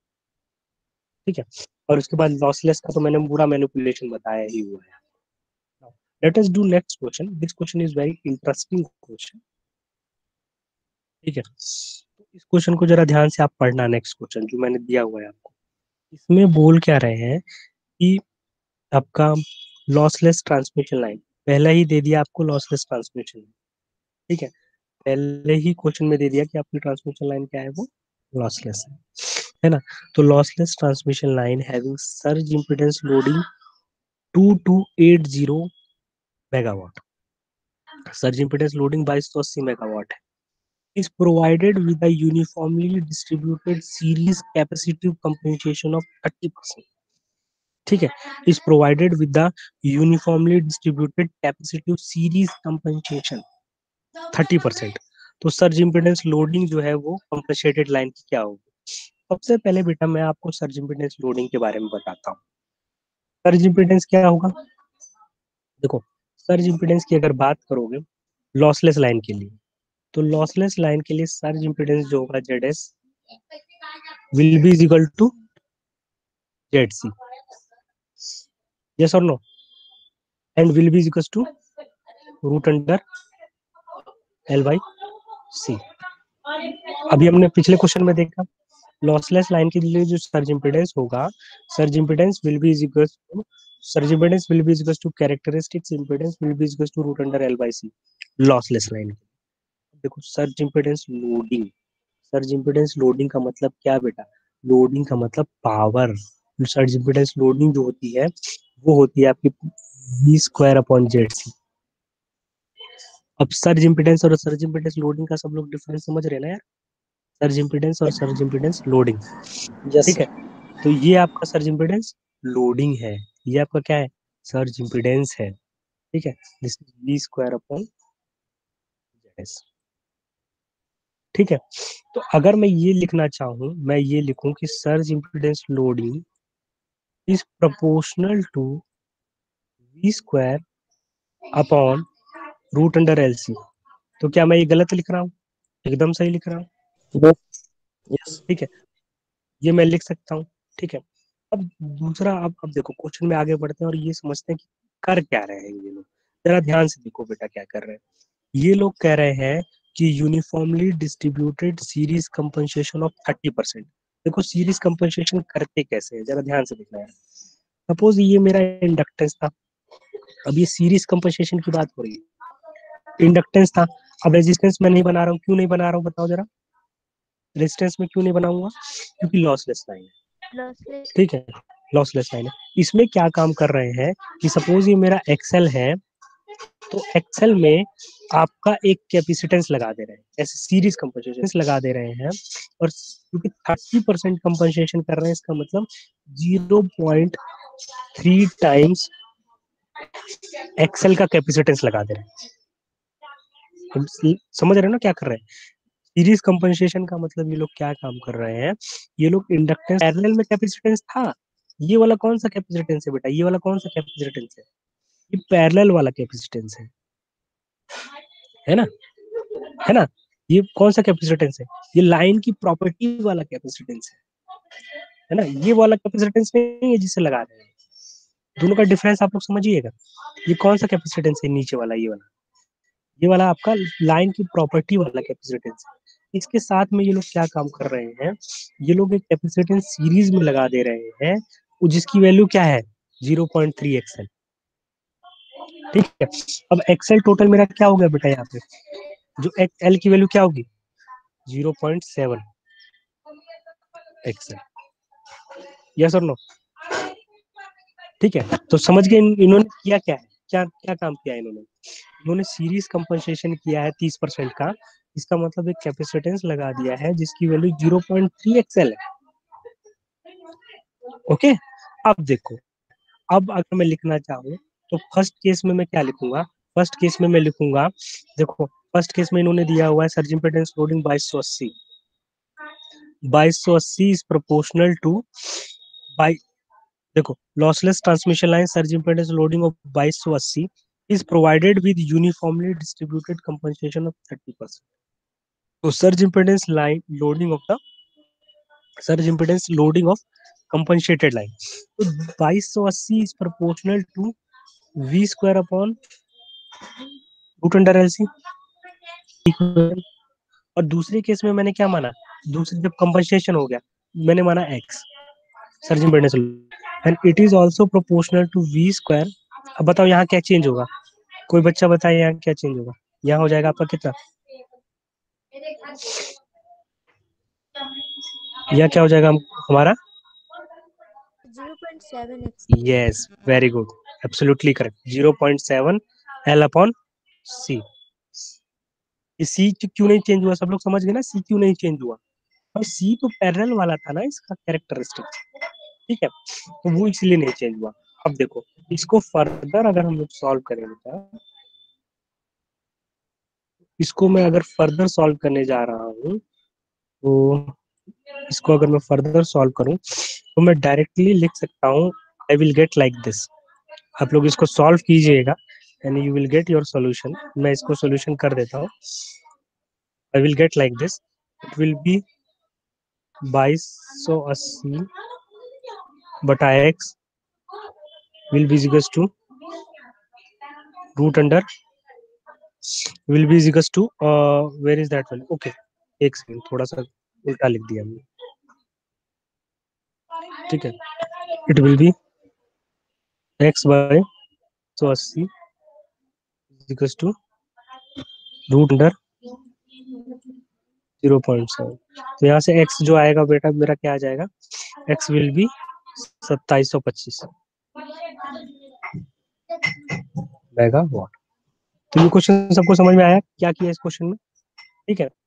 Speaker 1: ठीक है। और उसके बाद लॉसलेस का तो मैंने पूरा मैनिपुलेशन बताया ही हुआ है। Let us do next question. This question is very interesting question, ठीक है। तो इस क्वेश्चन को जरा ध्यान से आप पढ़ना, नेक्स्ट क्वेश्चन जो मैंने दिया हुआ है आपको। इसमें बोल क्या रहे हैं कि आपका लॉसलेस ट्रांसमिशन लाइन, पहला ही दे दिया आपको लॉसलेस ट्रांसमिशन, ठीक है। पहले ही क्वेश्चन में दे दिया कि आपकी ट्रांसमिशन लाइन क्या है, वो लॉसलेस है, है ना। तो lossless transmission line having surge impedance loading two two eight zero megawatt, surge impedance loading बाईस सौ अस्सी मेगावाट है, is provided with a uniformly distributed series capacitive compensation of thirty percent, ठीक है। is provided with the uniformly distributed capacitive series compensation thirty percent। तो surge impedance loading जो है वो कंपनसेटेड लाइन की क्या होगी? सबसे पहले बेटा मैं आपको सर्ज इम्पीडेंस लोडिंग के बारे में बताता हूँ। सर्ज इम्पीडेंस क्या होगा? देखो, सर्ज इम्पीडेंस की अगर बात करोगे लॉसलेस लाइन के लिए, तो लॉसलेस लाइन के लिए सर्ज इम्पीडेंस जो होगा Z S will be is equal to Z C, yes or no, and will be is equal to root under L by C। अभी हमने पिछले क्वेश्चन में देखा लॉसलेस लाइन के लिए जो सर्ज इम्पीडेंस होगा, surge impedance will be is equal to surge impedance will be is equal to characteristics impedance will be is equal to root under L by C lossless line. देखो surge impedance loading, surge impedance loading का मतलब क्या बेटा? Loading का मतलब power. Surge impedance loading जो होती है वो होती है आपकी v square upon Z C. अब सर्ज इम्पीडेंस और सर्ज इम्पीडेंस लोडिंग का सब लोग डिफरेंस समझ रहे हैं ना यार? सर्ज इम्पीडेंस और सर्ज इम्पीडेंस लोडिंग,
Speaker 2: यस
Speaker 1: ठीक है। तो ये आपका सर्ज इम्पीडेंस लोडिंग है, ये आपका क्या है? सर्ज इम्पीडेंस है, ठीक है। This is v square upon Z S, ठीक है। तो अगर मैं ये लिखना चाहूँ, मैं ये लिखूं कि surge impedance loading is proportional to v square upon root under L C, तो क्या मैं ये गलत लिख रहा हूँ? एकदम सही लिख रहा हूँ,
Speaker 2: यस
Speaker 1: ठीक है। ये मैं लिख सकता हूँ, ठीक है। अब दूसरा, अब अब देखो क्वेश्चन में आगे बढ़ते हैं और ये समझते हैं कि कर क्या रहे हैं ये लोग। जरा ध्यान से देखो बेटा क्या कर रहे हैं ये लोग। कह रहे हैं कि uniformly distributed series compensation of thirty percent. देखो सीरीज कंपनसेशन करते कैसे है, जरा ध्यान से देखना है। सपोज ये मेरा इंडक्टेंस था, अब ये सीरीज कंपनसेशन की बात हो रही है। इंडक्टेंस था, अब रेजिस्टेंस मैं नहीं बना रहा हूँ, क्यों नहीं बना रहा हूँ बताओ जरा? रेजिस्टेंस में क्यों नहीं बनाऊंगा? क्योंकि लॉसलेस लाइन है,
Speaker 4: लॉसलेस,
Speaker 1: ठीक है, लॉसलेस लाइन है। इसमें क्या काम कर रहे हैं कि सपोज ये मेरा एक्सेल है, तो एक्सेल में आपका एक कैपेसिटेंस लगा दे रहे हैं, ऐसे सीरीज कंपनसेशन लगा दे रहे हैं, और क्योंकि थर्टी परसेंट कंपनसेशन कर रहे हैं, इसका मतलब zero point three times XL का कैपेसिटेंस लगा दे रहे हैं। हम समझ रहे हैं ना क्या कर रहे हैं? सीरीज कंपनसेशन का मतलब ये लोग क्या काम कर रहे हैं, ये लोग इंडक्टेंस पैरेलल में कैपेसिटेंस था, ये वाला कौन सा कैपेसिटेंस है बेटा? ये वाला कौन सा कैपेसिटेंस है? ये पैरेलल वाला कैपेसिटेंस है, है ना, है ना। ये कौन सा कैपेसिटेंस है? ये लाइन की प्रॉपर्टी वाला कैपेसिटेंस है, है ना। ये वाला कैपेसिटेंस नहीं है जिसे लगा रहे हैं। दोनों का डिफरेंस आप लोग समझिएगा। ये कौन सा कैपेसिटेंस है? नीचे वाला, ये वाला, ये वाला आपका लाइन की प्रॉपर्टी वाला कैपेसिटेंस है। इसके साथ में ये लोग क्या काम कर रहे हैं, ये लोग एक कैपेसिटेंस सीरीज में लगा दे रहे हैं, जिसकी वैल्यू क्या है? जीरो पॉइंट थ्री एक्सएल, ठीक है। अब एक्सएल टोटल मेरा क्या हो गया बेटा? यहाँ पे जो एल की वैल्यू क्या होगी? जीरो पॉइंट सेवन एक्स है। यस और नो? ठीक है, तो समझ गए इन, इन्होंने किया क्या है, क्या क्या काम किया है इन्होंने? इन्होंने सीरीज कंपनसेशन किया है तीस परसेंट का। इसका मतलब एक कैपेसिटेंस लगा दिया है जिसकी value zero point three XL है। ओके, अब देखो, अब अगर मैं लिखना चाहूँ तो फर्स्ट केस में मैं क्या लिखूंगा? फर्स्ट केस में मैं लिखूंगा, देखो फर्स्ट केस में इन्होंने दिया हुआ है सर्ज इम्पीडेंस लोडिंग बाईस सौ अस्सी, बाईस सौ अस्सी इज प्रोपोर्शनल टू बाई, देखो lossless transmission line surge impedance loading of बाईस सौ अस्सी is provided with uniformly distributed compensation of thirty percent. So surge impedance line loading of the surge impedance loading of compensated line. So बाईस सौ अस्सी is proportional to V square upon root under L C. और दूसरे case में मैंने क्या माना? दूसरे जब कंपनसेशन हो गया मैंने माना x surge impedance and it is also proportional to v square. अब बताओ यहाँ क्या चेंज होगा? कोई बच्चा बताए यहाँ क्या चेंज होगा? यहाँ हो जाएगा आपका कितना? यह क्या हो जाएगा हमारा?
Speaker 4: Zero point seven X.
Speaker 1: Yes, very good, absolutely correct, zero point seven L upon C. C क्यों नहीं चेंज हुआ? सब लोग समझ गए ना सी क्यों नहीं चेंज हुआ? और सी तो पैरेलल वाला था ना इसका कैरेक्टरिस्टिक, ठीक है, तो वो इसलिए नहीं चेंज हुआ। अब देखो इसको फर्दर अगर हम लोग सॉल्व करेंगे तो इसको मैं अगर फर्दर सॉल्व करने जा रहा हूँ तो इसको अगर मैं फर्दर सॉल्व करूँ तो मैं डायरेक्टली लिख सकता हूँ I will get like this. आप लोग इसको सॉल्व कीजिएगा and you will get your solution. मैं इसको सॉल्यूशन कर देता हूँ। I will get like this, it will be बाईस सौ अस्सी बटा X will be equals to root under will be equals to uh, where is that one? Okay, एक सेकंड, थोड़ा सा उल्टा लिख दिया हमने, ठीक है। it will be x by सौ अस्सी equals to root under zero point seven. तो यहाँ से x जो आएगा बेटा मेरा क्या आ जाएगा? x will be सत्ताईस सौ पच्चीस मेगावाट। तो ये क्वेश्चन सबको समझ में आया क्या किया इस क्वेश्चन में? ठीक है,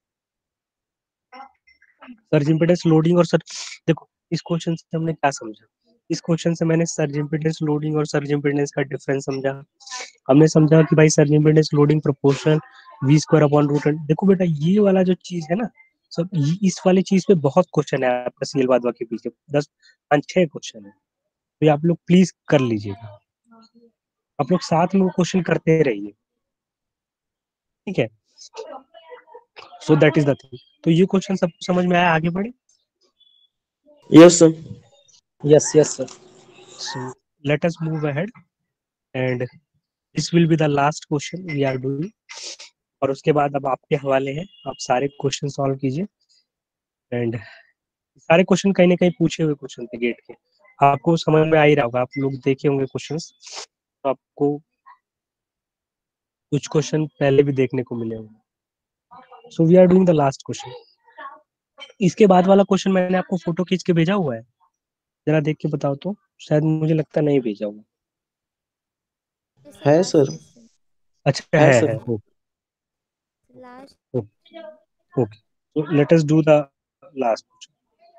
Speaker 1: सर्ज इम्पीडेंस लोडिंग और सर, देखो इस क्वेश्चन से हमने क्या समझा? इस क्वेश्चन से मैंने सर्ज इम्पीडेंस लोडिंग और सर्ज इम्पीडेंस का डिफरेंस समझा। हमने समझा कि भाई surge impedance loading proportional V square upon root. देखो बेटा ये वाला जो चीज है ना, सब इस वाली चीज पे बहुत क्वेश्चन है आपका सीएल बादवा के पीछे, दस पाँच छह क्वेश्चन है, तो आप लोग प्लीज कर लीजिएगा। आप लोग साथ में वो क्वेश्चन करते रहिए, ठीक है। So that is the thing. तो ये क्वेश्चन सबको समझ में आया? आगे बढ़े।
Speaker 3: Yes, sir.
Speaker 2: Yes, yes, sir.
Speaker 1: So let us move ahead and this will be the last question we are doing. और उसके बाद अब आपके हवाले है, आप सारे क्वेश्चन सॉल्व कीजिए। एंड सारे क्वेश्चन कहीं ना कहीं पूछे हुए क्वेश्चन थे गेट के, आपको समझ में आ ही रहा होगा, आप लोग देखे होंगे क्वेश्चंस, तो आपको कुछ क्वेश्चन पहले भी देखने को मिले होंगे। So we are doing the last question. इसके बाद वाला क्वेश्चन मैंने आपको फोटो खींच के भेजा हुआ है, जरा देख के बताओ तो। शायद मुझे लगता नहीं भेजा हुआ।
Speaker 3: है सर।
Speaker 1: अच्छा
Speaker 3: है
Speaker 1: है
Speaker 3: सर।
Speaker 1: है
Speaker 4: last.
Speaker 1: Okay, so let us do the last question.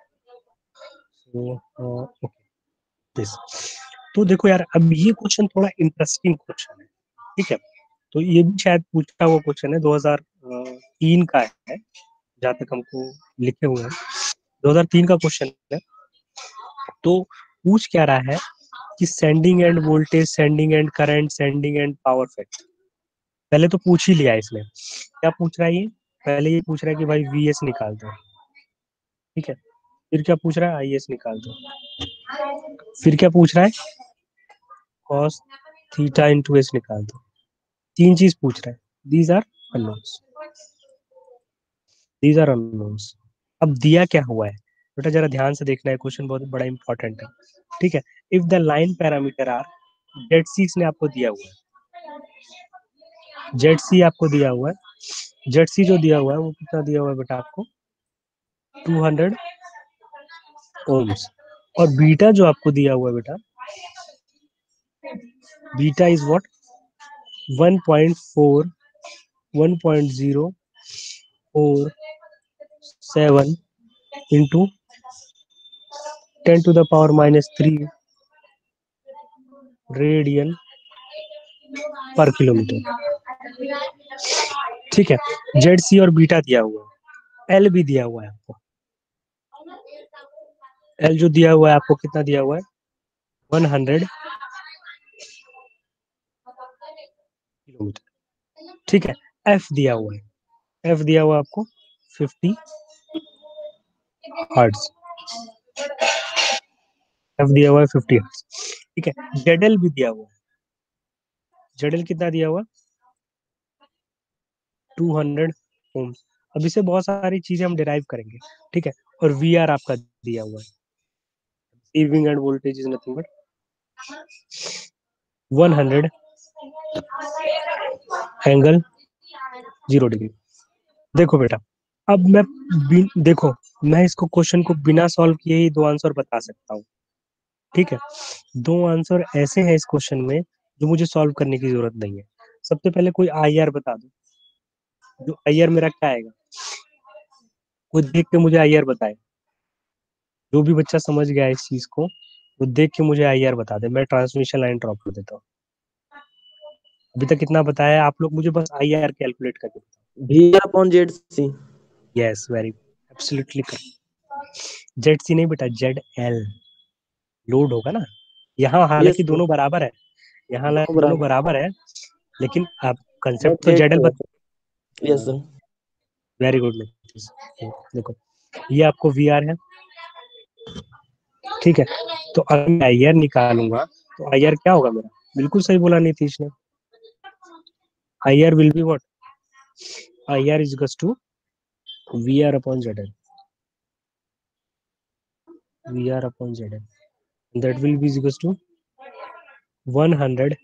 Speaker 1: So uh, okay this, तो देखो यार अब ये क्वेश्चन थोड़ा इंटरेस्टिंग क्वेश्चन है, ठीक है। तो ये भी शायद पूछा हुआ क्वेश्चन है, दो हज़ार तीन का है जहाँ तक हमको लिखे हुए हैं, दो हज़ार तीन का क्वेश्चन है। तो पूछ क्या रहा है कि sending end voltage, sending end current, sending end power factor. पहले तो पूछ ही लिया इसने, क्या पूछ रहा है ये? पहले ये पूछ रहा है कि भाई वी एस निकाल दो, ठीक है। फिर क्या पूछ रहा है? आई एस निकाल दो। फिर क्या पूछ रहा है? कॉस थीटा इनटू एस निकाल दो। तीन चीज पूछ रहा है। These are unknowns, these are unknowns. अब दिया क्या हुआ है बेटा, जरा ध्यान से देखना है, क्वेश्चन बहुत बड़ा इंपॉर्टेंट है, ठीक है। If the line parameter are Z C ने आपको दिया हुआ है, जेड सी आपको दिया हुआ है, जेड सी जो दिया हुआ है वो कितना दिया हुआ है बेटा आपको, टू हंड्रेड ओम्स। और बीटा जो आपको दिया हुआ है बेटा, beta is what, one point four one point zero four seven into ten to the power minus three radian per kilometre. ठीक है, जेड सी और बीटा दिया हुआ है, एल भी दिया हुआ है आपको। एल जो दिया हुआ है आपको कितना दिया हुआ है, वन हंड्रेड किलोमीटर। ठीक है, एफ दिया हुआ है, एफ दिया हुआ है आपको फिफ्टी हर्ट्ज, एफ दिया हुआ है फिफ्टी हर्ट्ज। ठीक है, जेडएल भी दिया हुआ है, जेडएल कितना दिया हुआ, टू हंड्रेड ओम्स। अब इसे बहुत सारी चीजें हम डिराइव करेंगे। ठीक है, और वी आर आपका दिया हुआ है, receiving end voltage is nothing but one hundred angle zero degree. देखो बेटा, अब मैं बिन- देखो मैं इसको क्वेश्चन को बिना सॉल्व किए ही दो आंसर बता सकता हूँ। ठीक है, दो आंसर ऐसे हैं इस क्वेश्चन में जो मुझे सॉल्व करने की जरूरत नहीं है। सबसे पहले कोई आई आर बता दो, जो आई आर मेरा क्या आएगा, कोई देख के मुझे आई आर बताए। जो भी बच्चा समझ गया इस चीज को वो देख के मुझे आई आर बता दे, मैं ट्रांसमिशन लाइन ड्रॉप कर देता हूँ। अभी तक कितना बताया है, आप लोग मुझे बस आई आर कैलकुलेट करके बताओ।
Speaker 3: V R upon Z C.
Speaker 1: Yes, very absolutely correct. Z C नहीं बेटा, जेड एल लोड होगा ना। यहाँ हालांकि
Speaker 3: यस
Speaker 1: दोनों बराबर है, यहाँ हालांकि दोनों
Speaker 3: बराबर।
Speaker 1: बराबर है, लेकिन आप
Speaker 3: बट
Speaker 1: कंसेप्ट तो
Speaker 3: जेड
Speaker 1: जेड एल
Speaker 3: है।
Speaker 1: बता।
Speaker 3: Yes sir.
Speaker 1: Very good. देखो ये आपको वी आर है, ठीक है। तो अगर मैं आई आर निकालूंगा तो आई आर क्या होगा मेरा, बिल्कुल सही बोला नीतीश ने, I R will be what, I R is equals to V R upon Z L, V R upon Z L, that will be equals to one hundred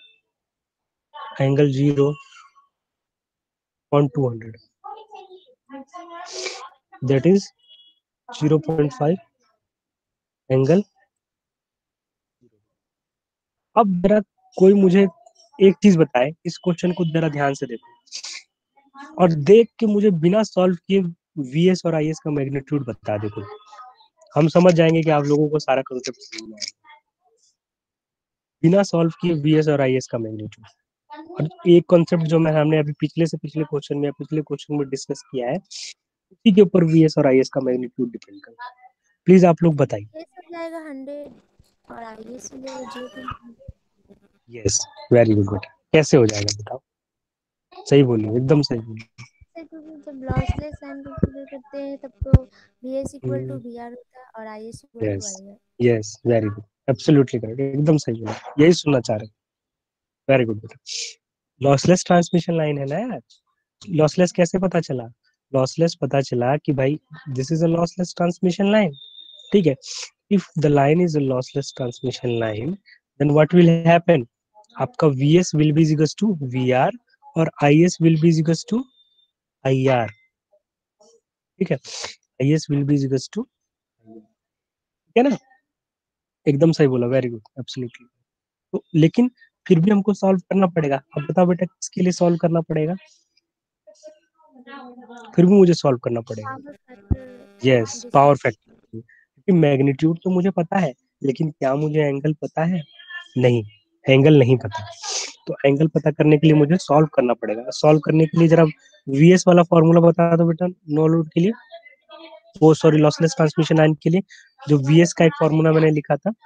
Speaker 1: angle zero upon two hundred, that is zero point five angle. अब जरा कोई मुझे एक चीज बताए, इस question को जरा ध्यान से देखो और देख के मुझे बिना सॉल्व किए वी एस और आई एस का मैग्नीट्यूड बता दे कोई, हम समझ जाएंगे कि आप लोगों को सारा कंसेप्ट समझ में आया। बिना सॉल्व किए वी एस और आई एस का मैग्नीट्यूड। और एक कॉन्सेप्ट जो मैं हमने अभी पिछले से पिछले क्वेश्चन में पिछले क्वेश्चन में डिस्कस किया है, उसी के ऊपर वी एस और आई एस का मैग्नीट्यूड डिपेंड करता है। प्लीज आप लोग बताइए।
Speaker 4: ये सब जाएगा हंड्रेड और आई एस जाएगा zero point.
Speaker 1: Yes, very good बेटा, कैसे हो जाएगा बताओ, सही बोलिए, एकदम सही बोलिए।
Speaker 4: क्योंकि जब लॉसलेस साइन कंसीडर करते हैं तब तो V S equal to V R होता है और I S equal to
Speaker 1: yes
Speaker 4: I R.
Speaker 1: Yes, very good, absolutely correct, एकदम सही बोला, यही सुनना चाह रहे, वेरी गुड बेटा। लॉसलेस ट्रांसमिशन लाइन है ना यार, लॉसलेस कैसे पता चला, लॉसलेस पता चला कि भाई this is a lossless transmission line. ठीक है, if the line is a lossless transmission line then what will happen, आपका vs will be equals to vr और is will be equals to ir। ठीक है, is will be equals to, ठीक है ना, एकदम सही बोला, वेरी गुड, एब्सोल्युटली। तो लेकिन फिर भी हमको सॉल्व करना पड़ेगा। अब बताओ बेटा किसके लिए सॉल्व करना पड़ेगा, फिर भी मुझे सॉल्व करना पड़ेगा।
Speaker 4: Power factor
Speaker 1: yes, power factor, क्योंकि मैग्नीट्यूड तो मुझे पता है लेकिन क्या मुझे एंगल पता है, नहीं, एंगल नहीं पता। तो एंगल पता करने के लिए मुझे सॉल्व करना पड़ेगा। सॉल्व करने के लिए जरा वीएस वाला फॉर्मूला बता दो बेटा, नो लोड के लिए, वो सॉरी लॉसलेस ट्रांसमिशन लाइन के लिए, जो वीएस का एक फॉर्मूला मैंने लिखा था,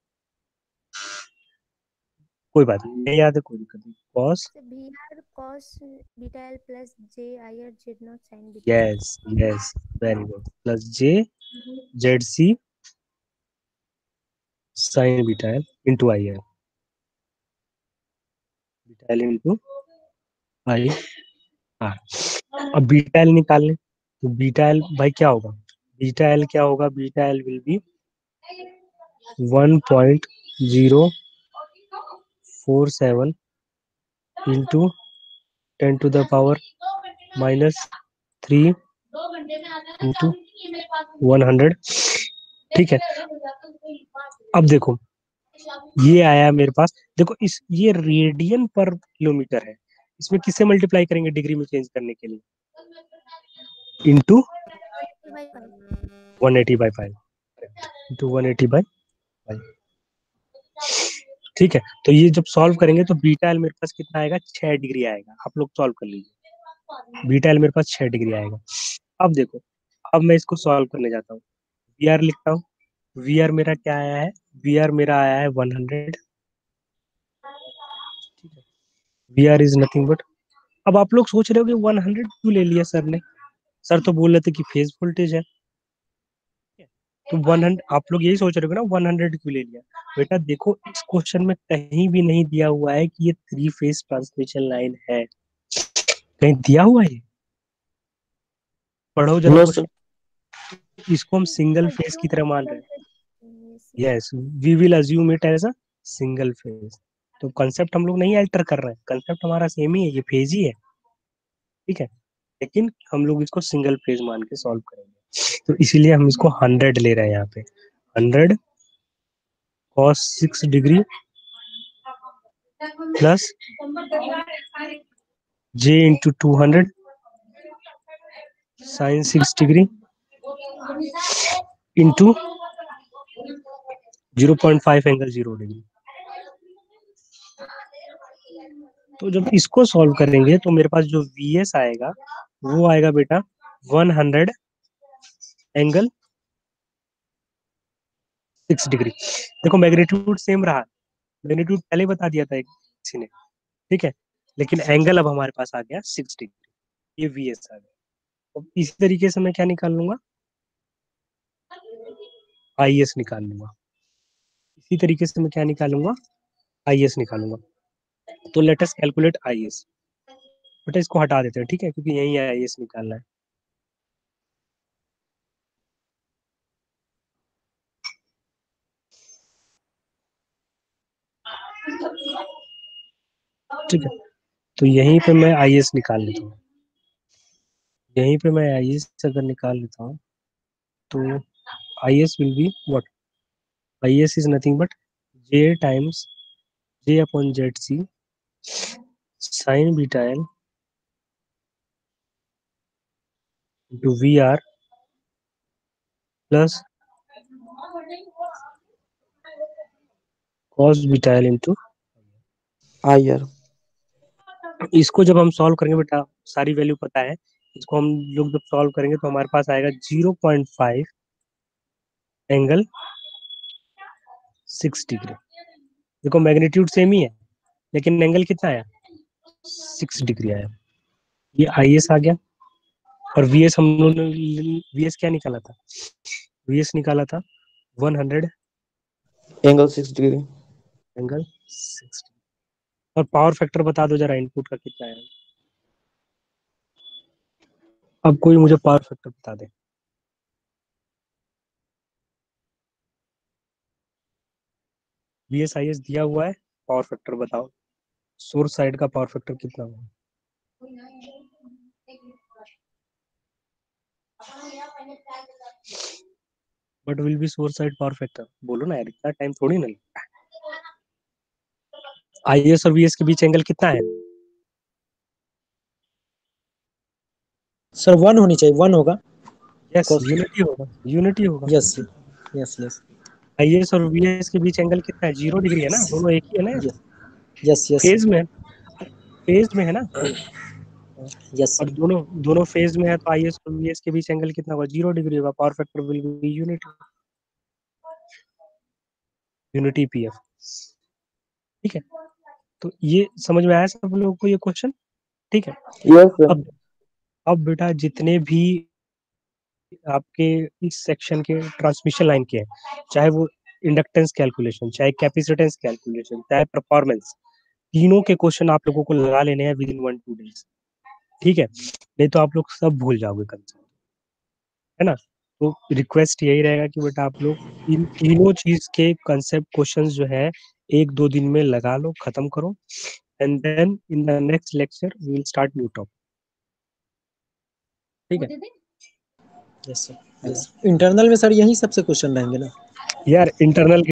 Speaker 1: कोई बात नहीं, नहीं याद है कोई दिक्कत नहीं, cos,
Speaker 4: V R cos beta L plus J I R Z naught sine beta L.
Speaker 1: Yes yes, very good, plus J Z C sine beta L into I R, beta L into I R. अब beta L निकाल लें, तो beta L भाई क्या होगा, beta L क्या होगा, beta L will be one point zero four seven into ten to the power minus three into one hundred. ठीक है, अब देखो ये आया मेरे पास, देखो इस ये रेडियन पर किलोमीटर है, इसमें किससे मल्टीप्लाई करेंगे डिग्री में चेंज करने के लिए? Into one eighty by five, into one eighty by five. ठीक है, तो ये जब सॉल्व करेंगे तो बीटा एल मेरे पास कितना आएगा? छह डिग्री आएगा। आप लोग सॉल्व कर लीजिए, बीटा एल मेरे पास छह डिग्री आएगा। अब देखो, अब मैं इसको सॉल्व करने जाता हूँ, वी आर लिखता हूँ। वी आर मेरा क्या आया है? वी आर मेरा आया है one hundred. V R is nothing but, अब आप लोग सोच रहे हो कि वन हंड्रेड क्यों ले लिया सर ने? सर तो बोल रहे थे कि फेज वोल्टेज है, तो वन हंड्रेड, आप लोग यही सोच रहे हो ना वन हंड्रेड क्यों ले लिया? बेटा देखो, इस क्वेश्चन में कहीं भी नहीं दिया हुआ है कि ये थ्री फेज ट्रांसमिशन लाइन है, कहीं दिया हुआ है? पढ़ो जरा
Speaker 3: नो
Speaker 1: क्वेश्चन।
Speaker 3: सर।
Speaker 1: इसको हम सिंगल फेज की तरह मान रहे हैं। Yes, we will assume it as a single phase. तो कंसेप्ट हम लोग नहीं अल्टर कर रहे हैं, कंसेप्ट हमारा सेम ही है, ये फेज ही है। ठीक है, लेकिन हम लोग इसको सिंगल फेज मान के सॉल्व करेंगे, तो इसीलिए हम इसको हंड्रेड ले रहे हैं यहाँ पे। Hundred cos six degree plus J into two hundred sine six degree into zero point five angle zero degree. तो जब इसको सॉल्व करेंगे तो मेरे पास जो वी एस आएगा वो आएगा बेटा one hundred angle six degree. देखो मैग्नीट्यूड सेम रहा, मैग्नीट्यूड पहले बता दिया था एक किसी ने, ठीक है, लेकिन एंगल अब हमारे पास आ गया सिक्स डिग्री, ये वी एस आ गया। अब इसी तरीके से मैं क्या निकाल लूंगा? आई एस निकाल लूंगा। इसी तरीके से मैं क्या निकालूंगा? आई एस निकालूंगा। तो let us calculate I S. बेटा इसको हटा देते हैं, ठीक है, क्योंकि यही आई एस निकालना है। ठीक है, तो यहीं पे मैं आई एस निकाल लेता हूँ, यहीं पे मैं आई एस अगर निकाल लेता हूँ तो I S will be what? I S is nothing but J times J upon Z C sine beta L into V R plus cos beta L into
Speaker 3: हाँ यार।
Speaker 1: इसको जब हम सॉल्व करेंगे बेटा, सारी वैल्यू पता है, इसको हम लोग जब सॉल्व करेंगे तो हमारे पास आएगा zero point five angle six degree. देखो मैग्नीट्यूड सेम ही है, लेकिन एंगल कितना आया? सिक्स डिग्री आया। ये आई एस आ गया, और वी एस हम लोगों ने वी एस क्या निकाला था? वी एस निकाला था one hundred
Speaker 3: angle six degree.
Speaker 1: Angle six. और पावर फैक्टर बता दो जरा, इनपुट का कितना है? अब कोई मुझे पावर फैक्टर बता दे। वी एस आई एस दिया हुआ है, पावर फैक्टर बताओ, सोर्स साइड का पावर फैक्टर कितना होगा? But will be source side power factor, बोलो ना यार, इतना टाइम थोड़ी ना लगता है। आई एस और वी एस के बीच एंगल कितना है?
Speaker 2: सर वन होनी चाहिए, वन होगा।
Speaker 1: यस,
Speaker 2: Cos-
Speaker 1: यूनिटी होगा, यूनिटी होगा।
Speaker 2: Yes yes yes
Speaker 1: I S और वी एस के बीच एंगल कितना है? जीरो डिग्री है ना, दोनों एक ही है ना,
Speaker 2: यस यस
Speaker 1: फेज में, फेज में है ना,
Speaker 2: यस
Speaker 1: और
Speaker 2: सर।
Speaker 1: दोनों दोनों फेज में है, तो आई एस और वी एस के बीच एंगल कितना होगा? जीरो डिग्री होगा। Power factor will be unity, unity P F. ठीक है, तो ये समझ में आया सब लोगों को ये क्वेश्चन? ठीक है,
Speaker 3: यस सर।
Speaker 1: अब अब बेटा जितने भी आपके इस सेक्शन के ट्रांसमिशन लाइन के हैं, चाहे वो इंडक्टेंस कैलकुलेशन, चाहे कैपेसिटेंस कैलकुलेशन, चाहे परफॉर्मेंस, तीनों के क्वेश्चन आप लोगों को लगा लेने हैं within one two days. ठीक है, नहीं तो आप लोग सब भूल जाओगे कंसेप्ट, है ना। तो रिक्वेस्ट यही रहेगा कि बेटा आप लोग इन तीनों चीज के कंसेप्ट क्वेश्चंस जो है एक दो दिन में लगा लो, खत्म करो, and then in the next lecture we will start new topic.
Speaker 2: ठीक है। यस सर, यस इंटरनल में सर यही सबसे क्वेश्चन रहेंगे ना
Speaker 1: यार इंटरनल